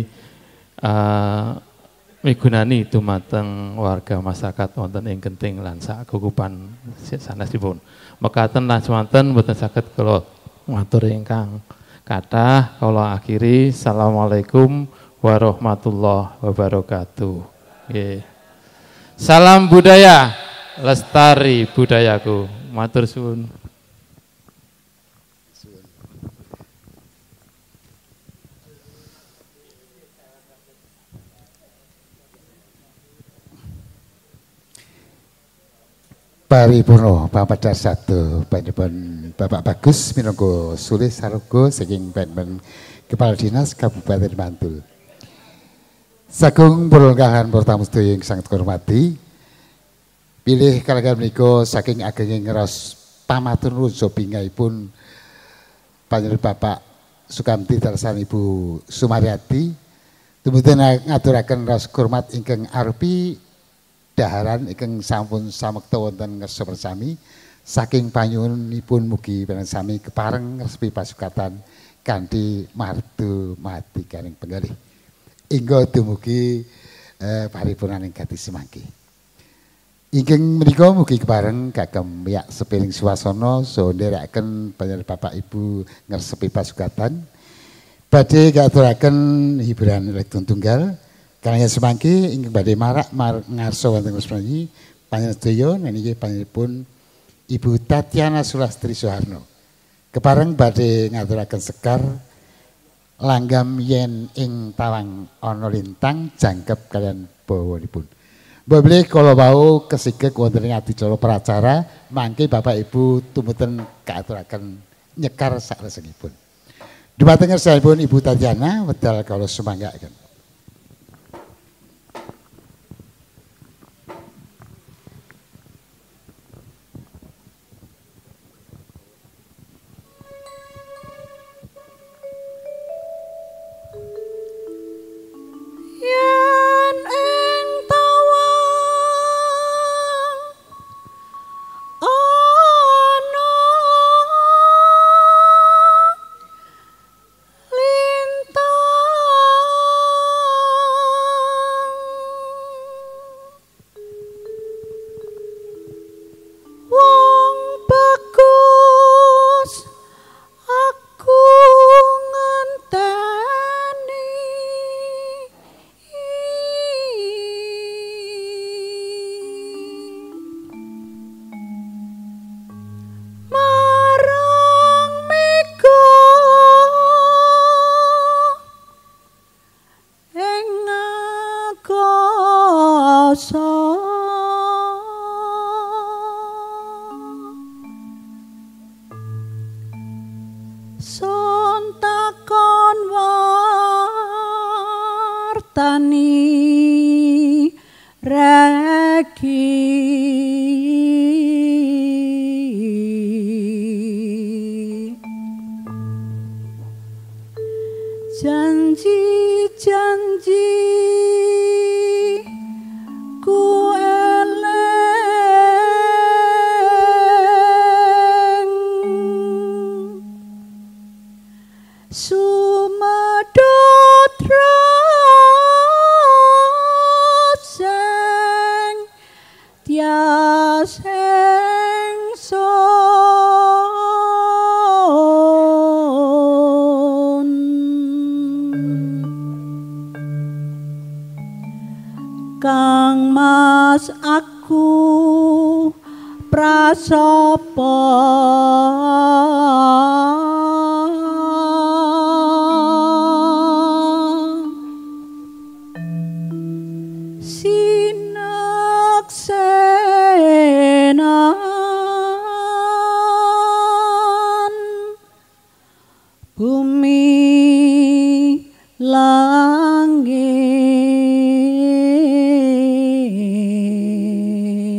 migunani dumateng warga masyarakat wonten ing Genting lan sak Kukupan sanesipun. Mekaten lan semanten boten saged kula matur ingkang kathah kula akhiri. Assalamualaikum warahmatullahi wabarakatuh. Nggih. Salam budaya, lestari budayaku. Matur suwun. Paripurna papada satu panjenengan Bapak Bagus minangka sulih saroga saking panjenengan Kepala Dinas Kabupaten Bantul. Sagung perlenggahan pertamu sedaya yang sangat hormati. Pilih kalagan menika saking agenging ngeros pamatur nuwun sobingaipun panjenengan Bapak Sukamti Darsan Ibu Sumaryati. Kemudian ngaturaken ras hormat ingkang arupi daharan ingkang sampun samekta wonten ngersa persami saking panyuwunipun mugi panjenengan sami kepareng ngrespi pasukatan kanthi martu mati karing penggalih. Ingga dumugi paripurnaning gati semangki. Inggih menika mugi kepareng kagem yak sepiring swasana saha nderekaken panjenengan Bapak Ibu ngresepi pasukatan. Badhe katuraken hiburan elektron tunggal kaliyan semangki ingkang badhe marak ngarsa wonten resmi panjenengan sedaya niki panjenenganipun Ibu Tatiana Sulastri Soeharno. Kepareng badhe ngaturaken sekar langgam yen ing tawang ana lintang jangkep kalian bawanipun. Mbah bilih kala wau kesigek wonten ing adicara pracara mangke Bapak Ibu tumuten kaaturaken nyekar saklesengipun. Dhumateng ngersanipun Ibu Tatiana wedal kala sumanggaken.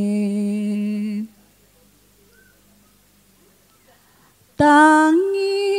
Tangi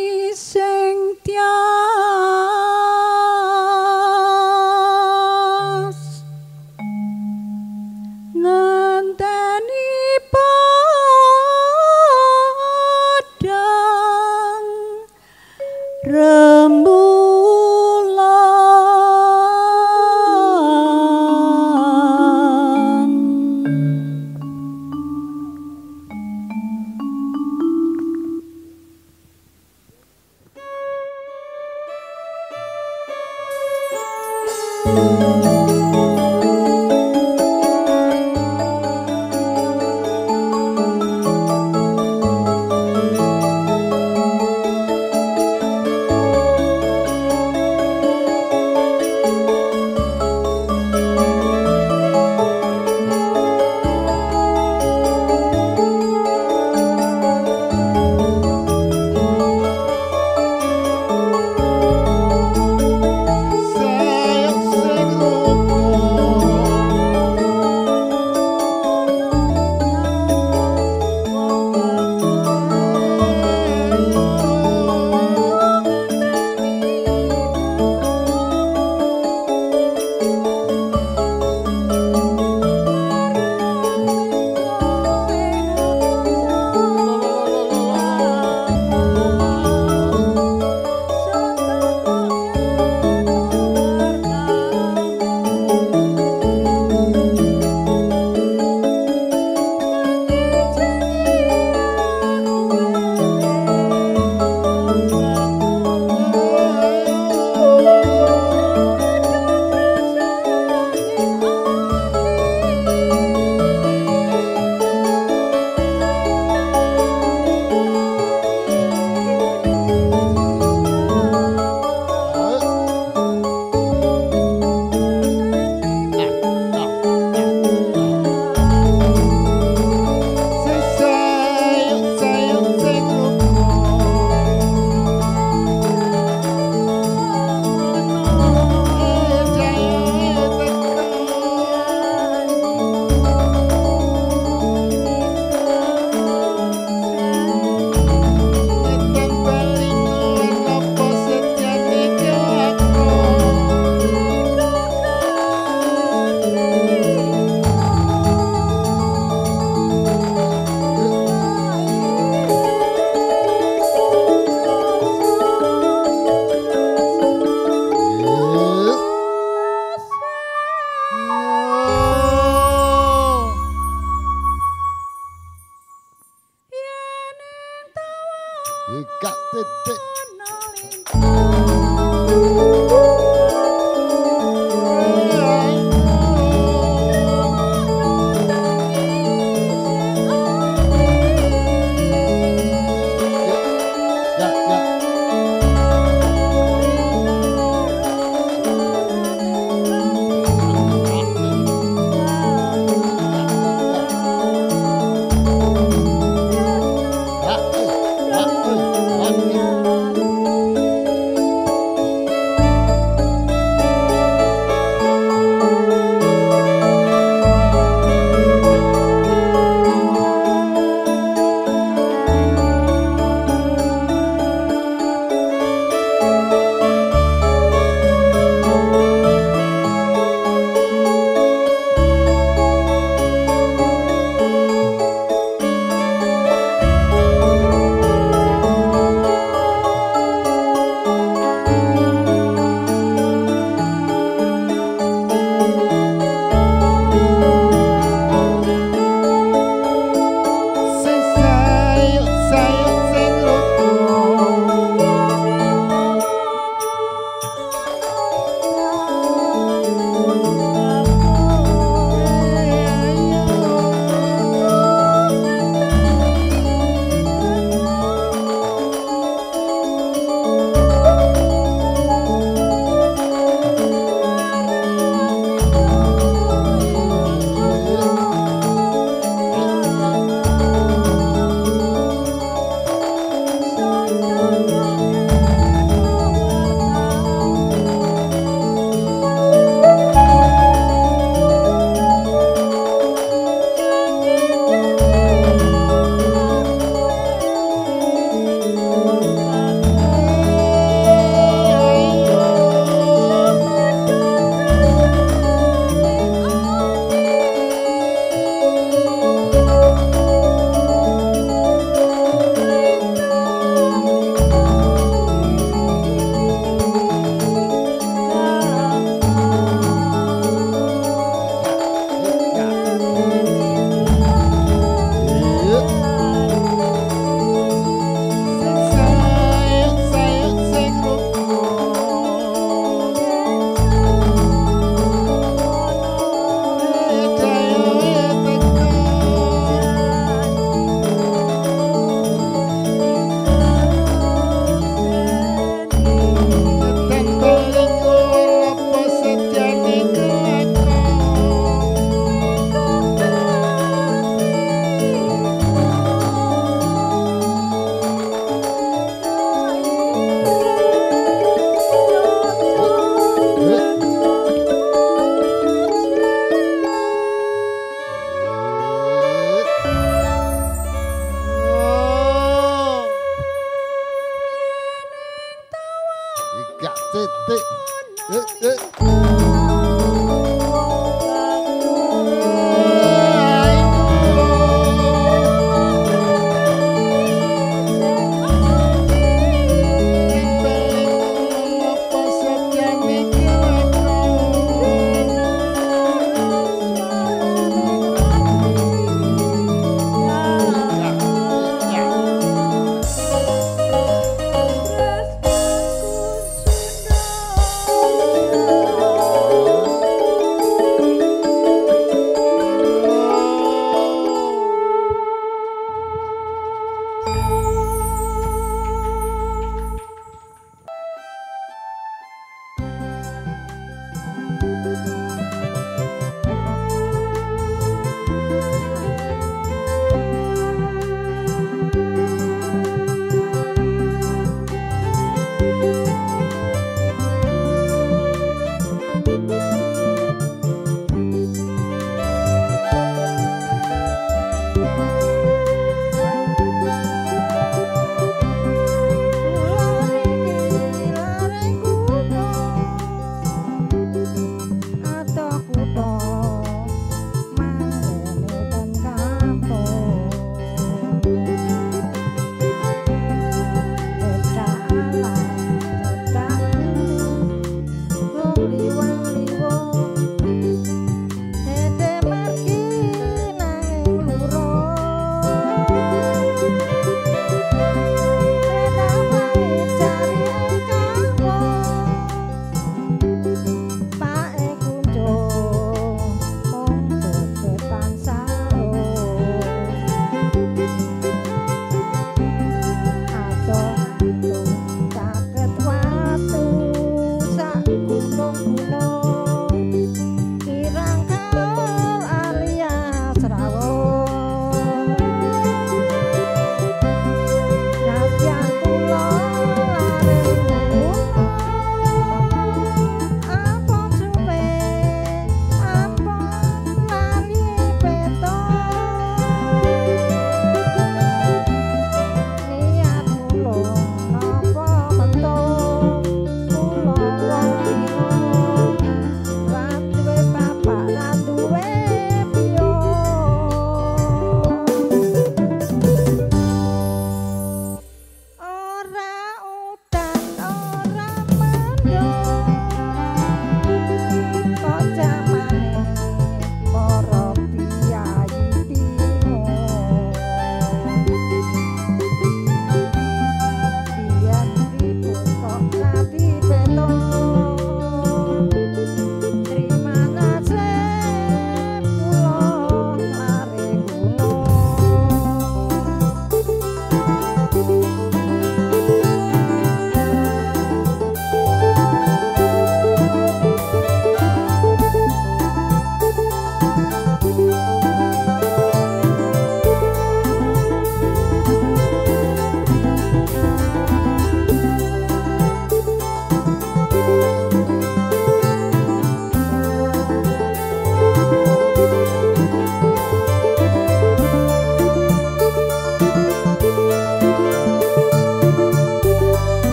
Ika titik.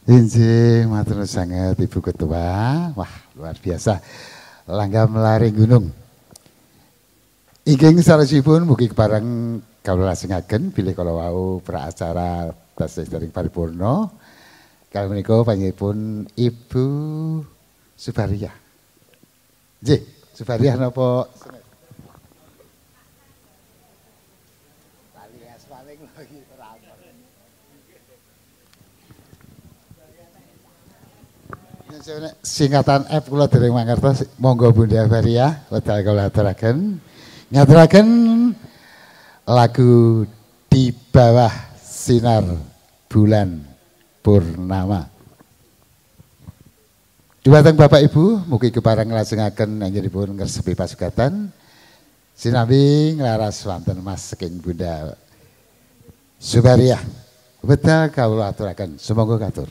Injih, matur sangat Ibu Ketua. Wah, luar biasa. Langgam laring gunung. Inggih sanesipun mugi kepareng kawula lajengaken bilih kala wau praacara tasih dereng paripurna. Kalih menika panjenenganipun Ibu Subariah. Nggih, Subariah napa singkatan F kula dereng mangertos, monggo Bunda Faria wedal kula aturaken. Ngaturaken lagu Di Bawah Sinar Bulan Purnama. Dhumateng Bapak Ibu, mugi kepareng nglajengaken anggenipun ngresepi pasugatan sinambi nglaras wonten Mas saking Bunda Subariah. Wedal kawula aturaken, sumangga katur.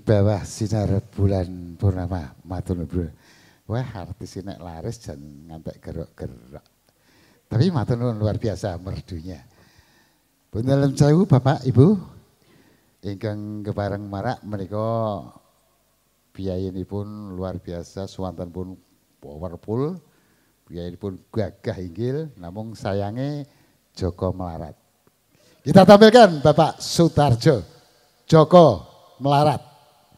bawah sinar bulan purnama matur nuwun. Wah, artis nek laris jan ngantek gerok-gerok. Tapi matur nuwun luar biasa merdunya. Pun dalem sewu Bapak Ibu ingkang kepareng marak menika biayanipun luar biasa, swanten pun powerful, biayanipun gagah inggil, namung sayange Joko Melarat. Kita tampilkan Bapak Sutarjo Joko Melarat.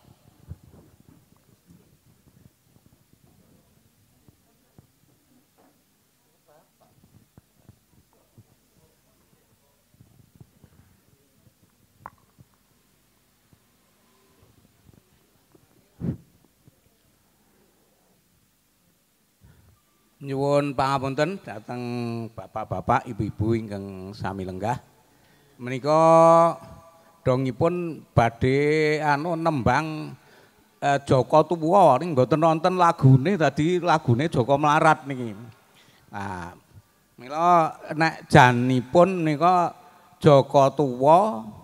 Nyuwun pangapunten dhateng bapak-bapak, ibu-ibu ingkang sami lenggah. Menika dongipun badhe nembang Joko Tuwa ning mboten nonton lagune tadi lagune Joko Melarat niki. Nah, mila nek janipun nika Joko Tuwa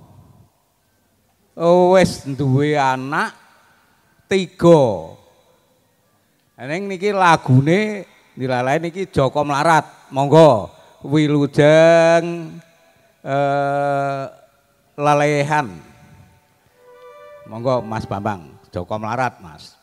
wis duwe anak 3. Ning niki lagune dilalai niki Joko Melarat, monggo wilujeng lelehan. Monggo Mas Bambang, Joko Melarat Mas.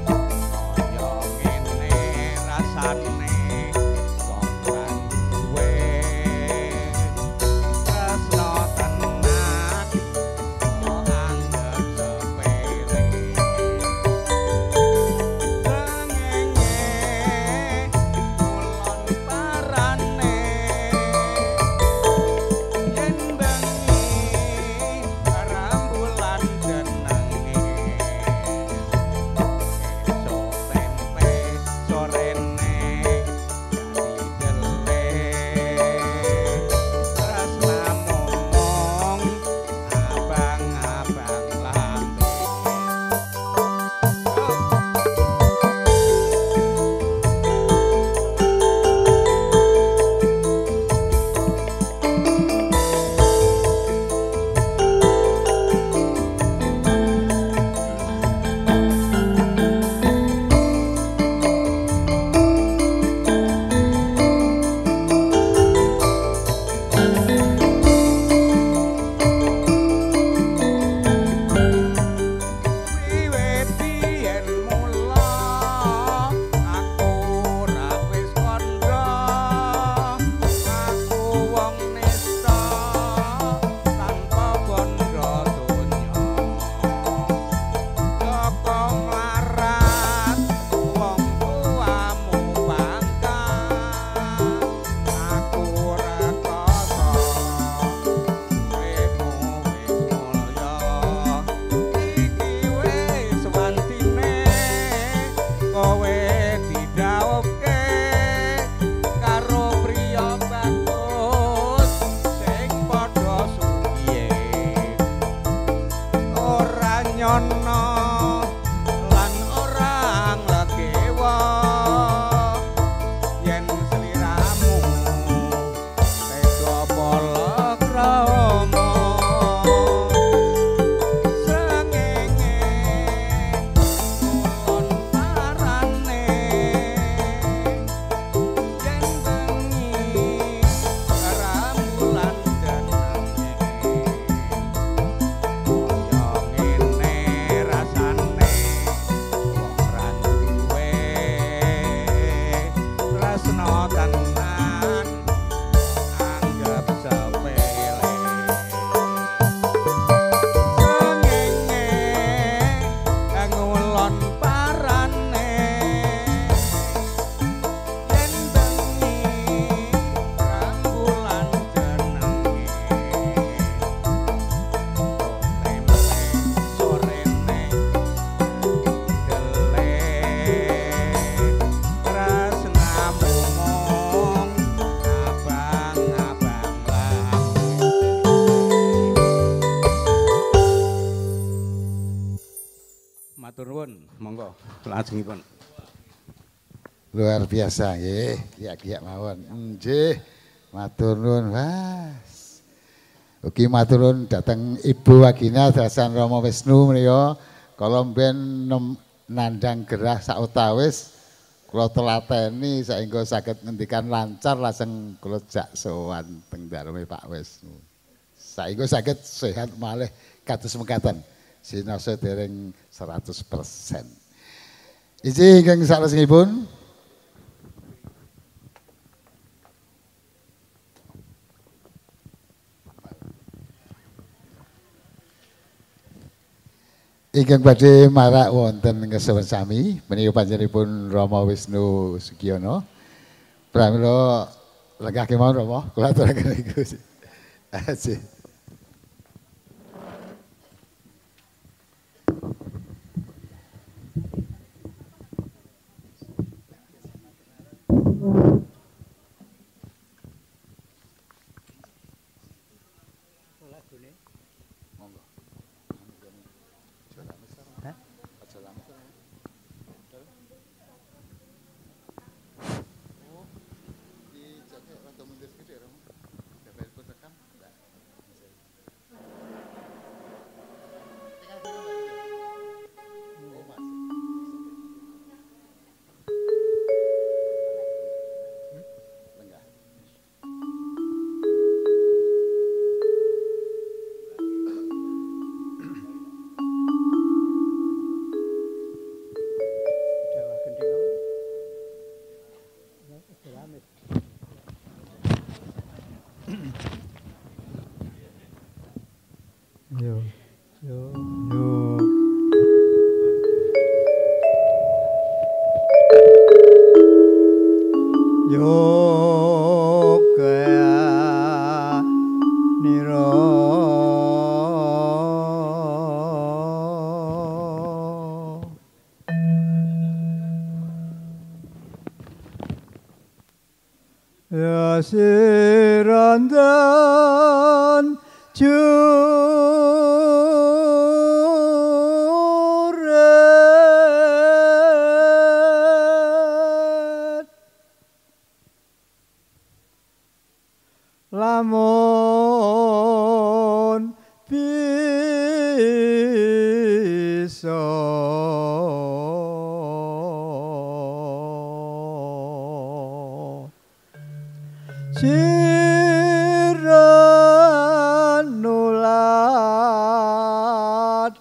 Wong monggo lajengipun. Luar biasa nggih, kiyak-kiyak mawon. Nggih, matur nuwun, Mas. Ugi matur nuwun dhateng Ibu Wagina Dasan Rama Wisnu menika kala mben nandhang gerah sautawis kula telateni saengga saged ngendikan lancar lajeng kula jak sowan teng daleme Pak Wisnu. Saengga saged sehat malih kados mekaten. Sinasa dereng 100%. Iji ingkang salajengipun ingkang badhe marak wonten kesuwun sami menika panjenenganipun Rama Wisnu Sugiono. Pramila lenggah kemawon Rama, kula aturaken iku. Asih. Sirandan juret lamun bisa siranulad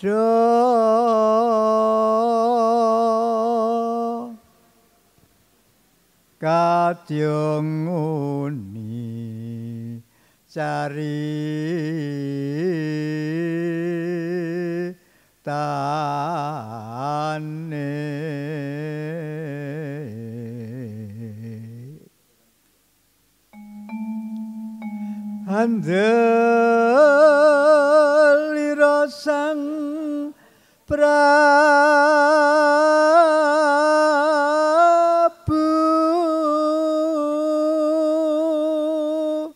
kadyong uni cari handelira sang Prabu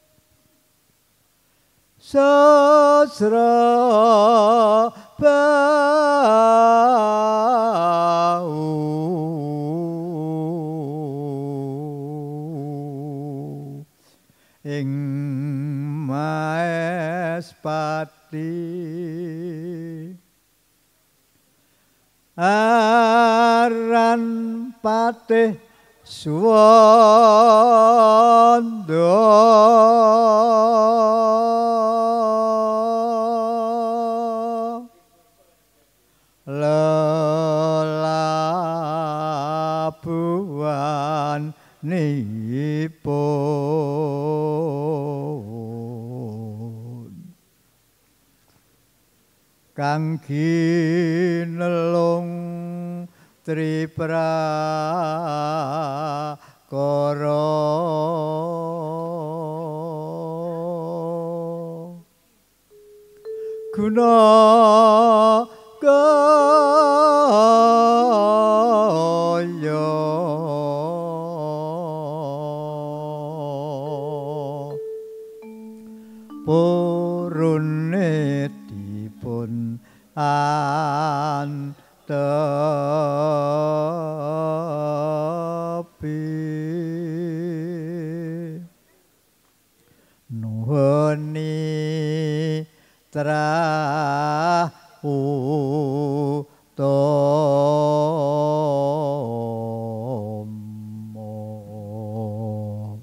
sasra bau ing maespati aran patih suwanda lelabuhan nipun kang ginelung triprakara guna kaya purune dipun tepi nuhuni trautomo.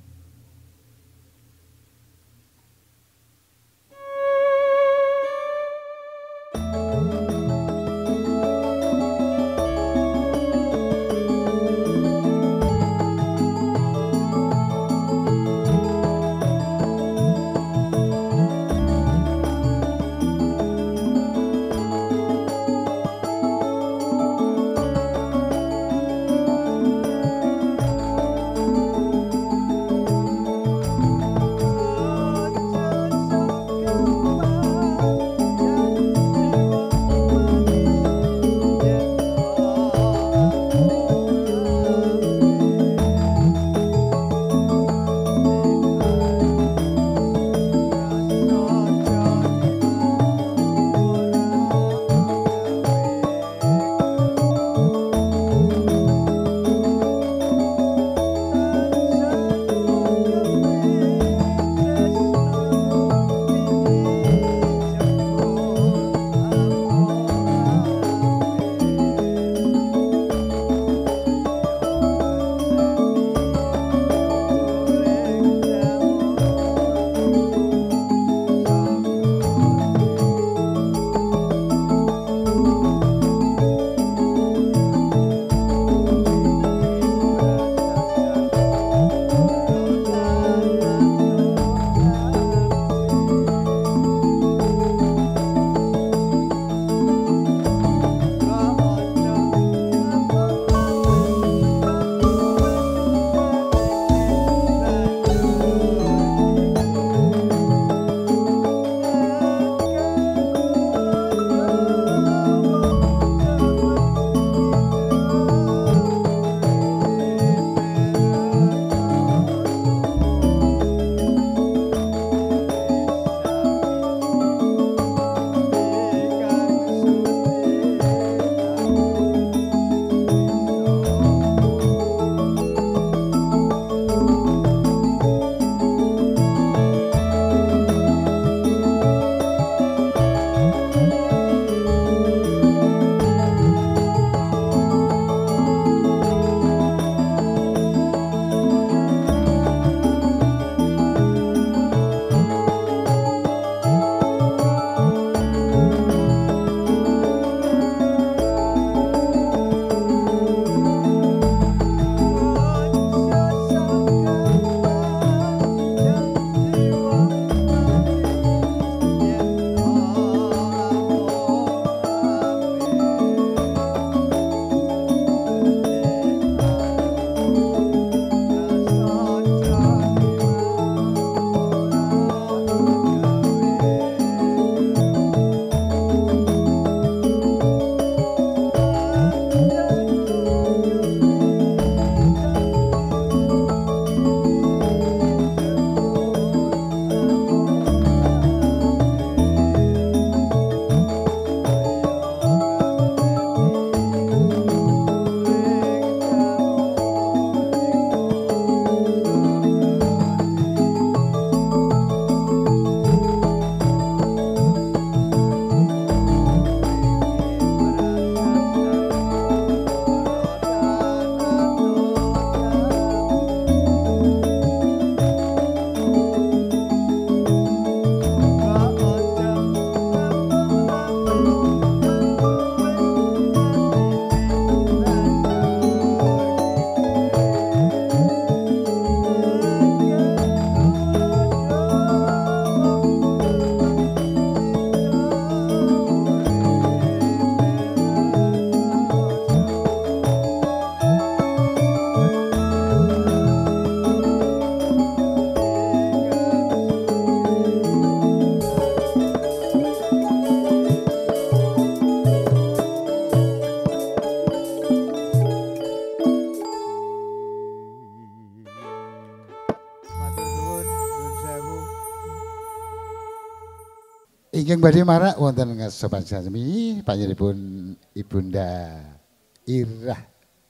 Ingkang badhe marak wonten sopan sami panjenenganipun Ibunda Irah.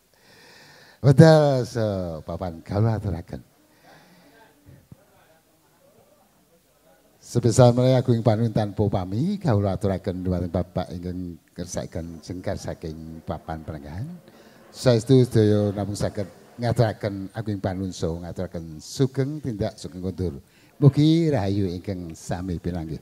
Wedal papan kawula aturaken. Sebesar menawi agung panuwun tanpa pami kawula aturaken dhumateng Bapak ingkang kersakaken jengkar saking papan penenggahan. Saestu sedaya namung saged ngaturaken agung panuwun saha ngaturaken sugeng tindak sugeng kondur. Mugi rahayu ingkang sami pinanggih.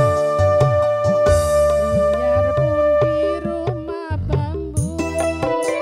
Biarpun di rumah bambu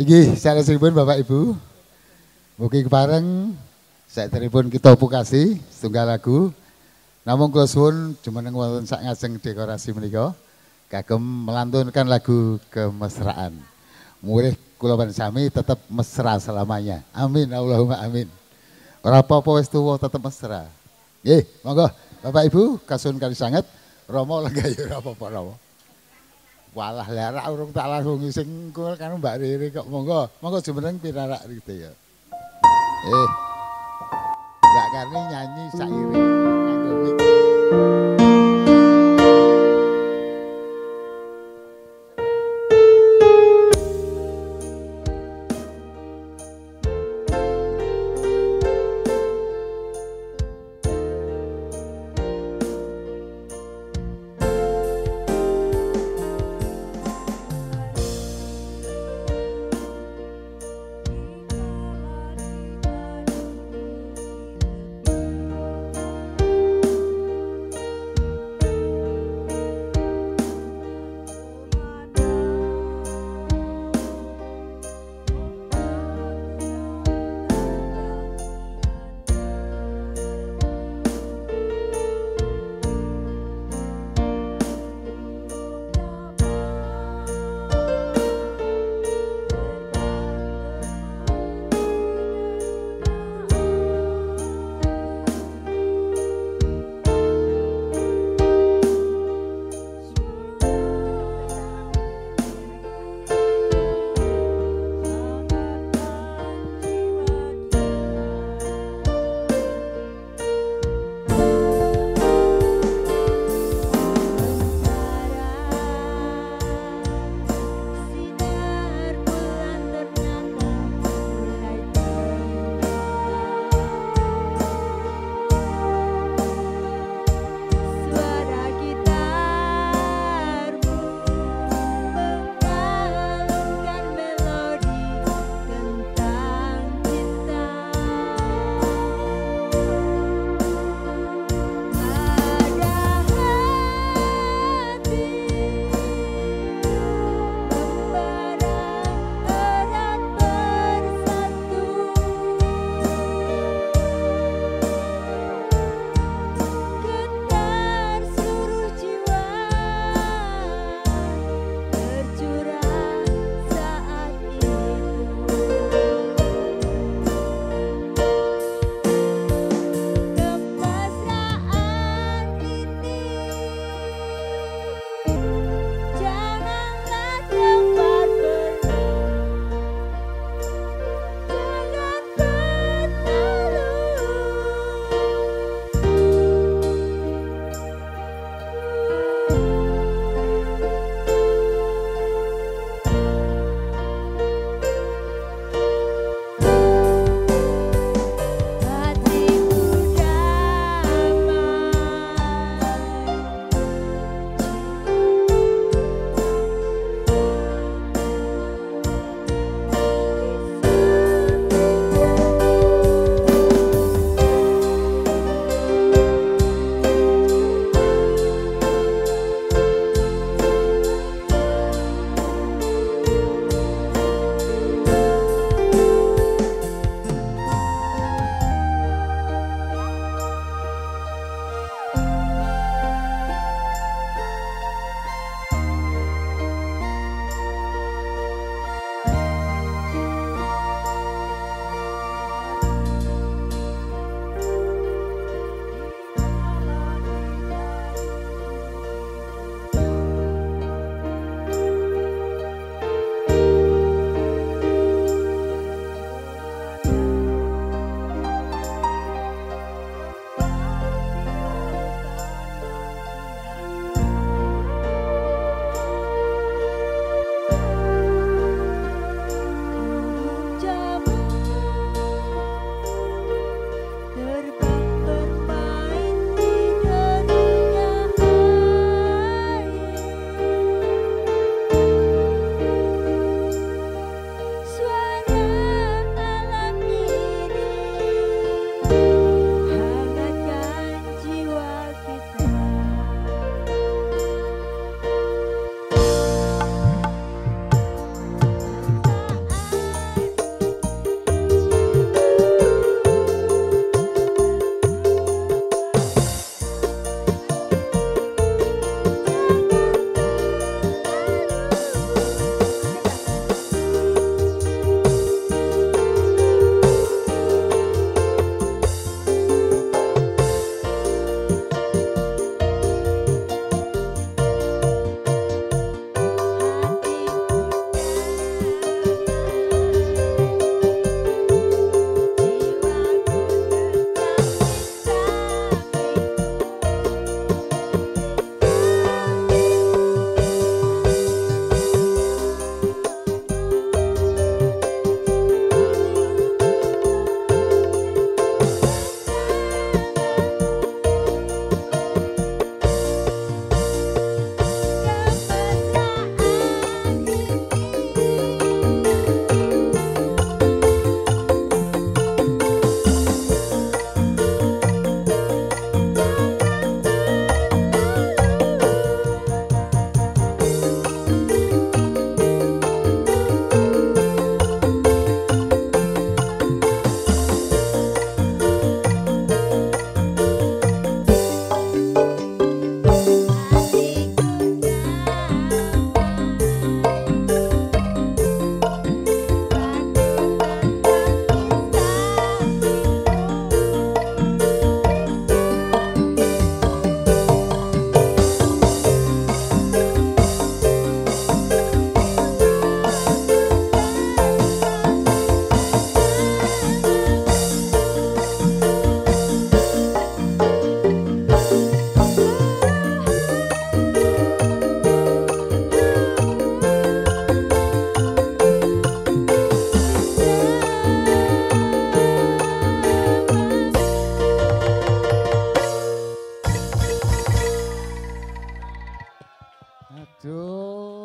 Inggih, sanesipun Bapak Ibu. Mugi kepareng saderengipun kita pungkasi setunggal lagu. Namung kula suwun jumeneng wonten sak ngajeng dekorasi menika kagem melantunkan lagu kemesraan. Murid kula sami tetap mesra selamanya. Amin Allahumma amin. Ora apa-apa wis tuwa tetep mesra. Nggih, monggo Bapak Ibu kasuwun kali sanget Rama lenggah ya ora apa-apa Rama. Walah lara urung tak langsung sing kul kan Mbak Riri kok monggo jumeneng pinarak gitu ya. Mbak Karni nyanyi sairi kanggo mik.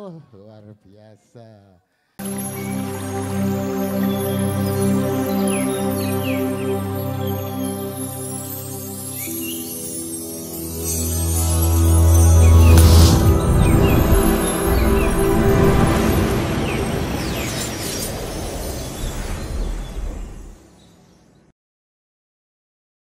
Oh, luar biasa.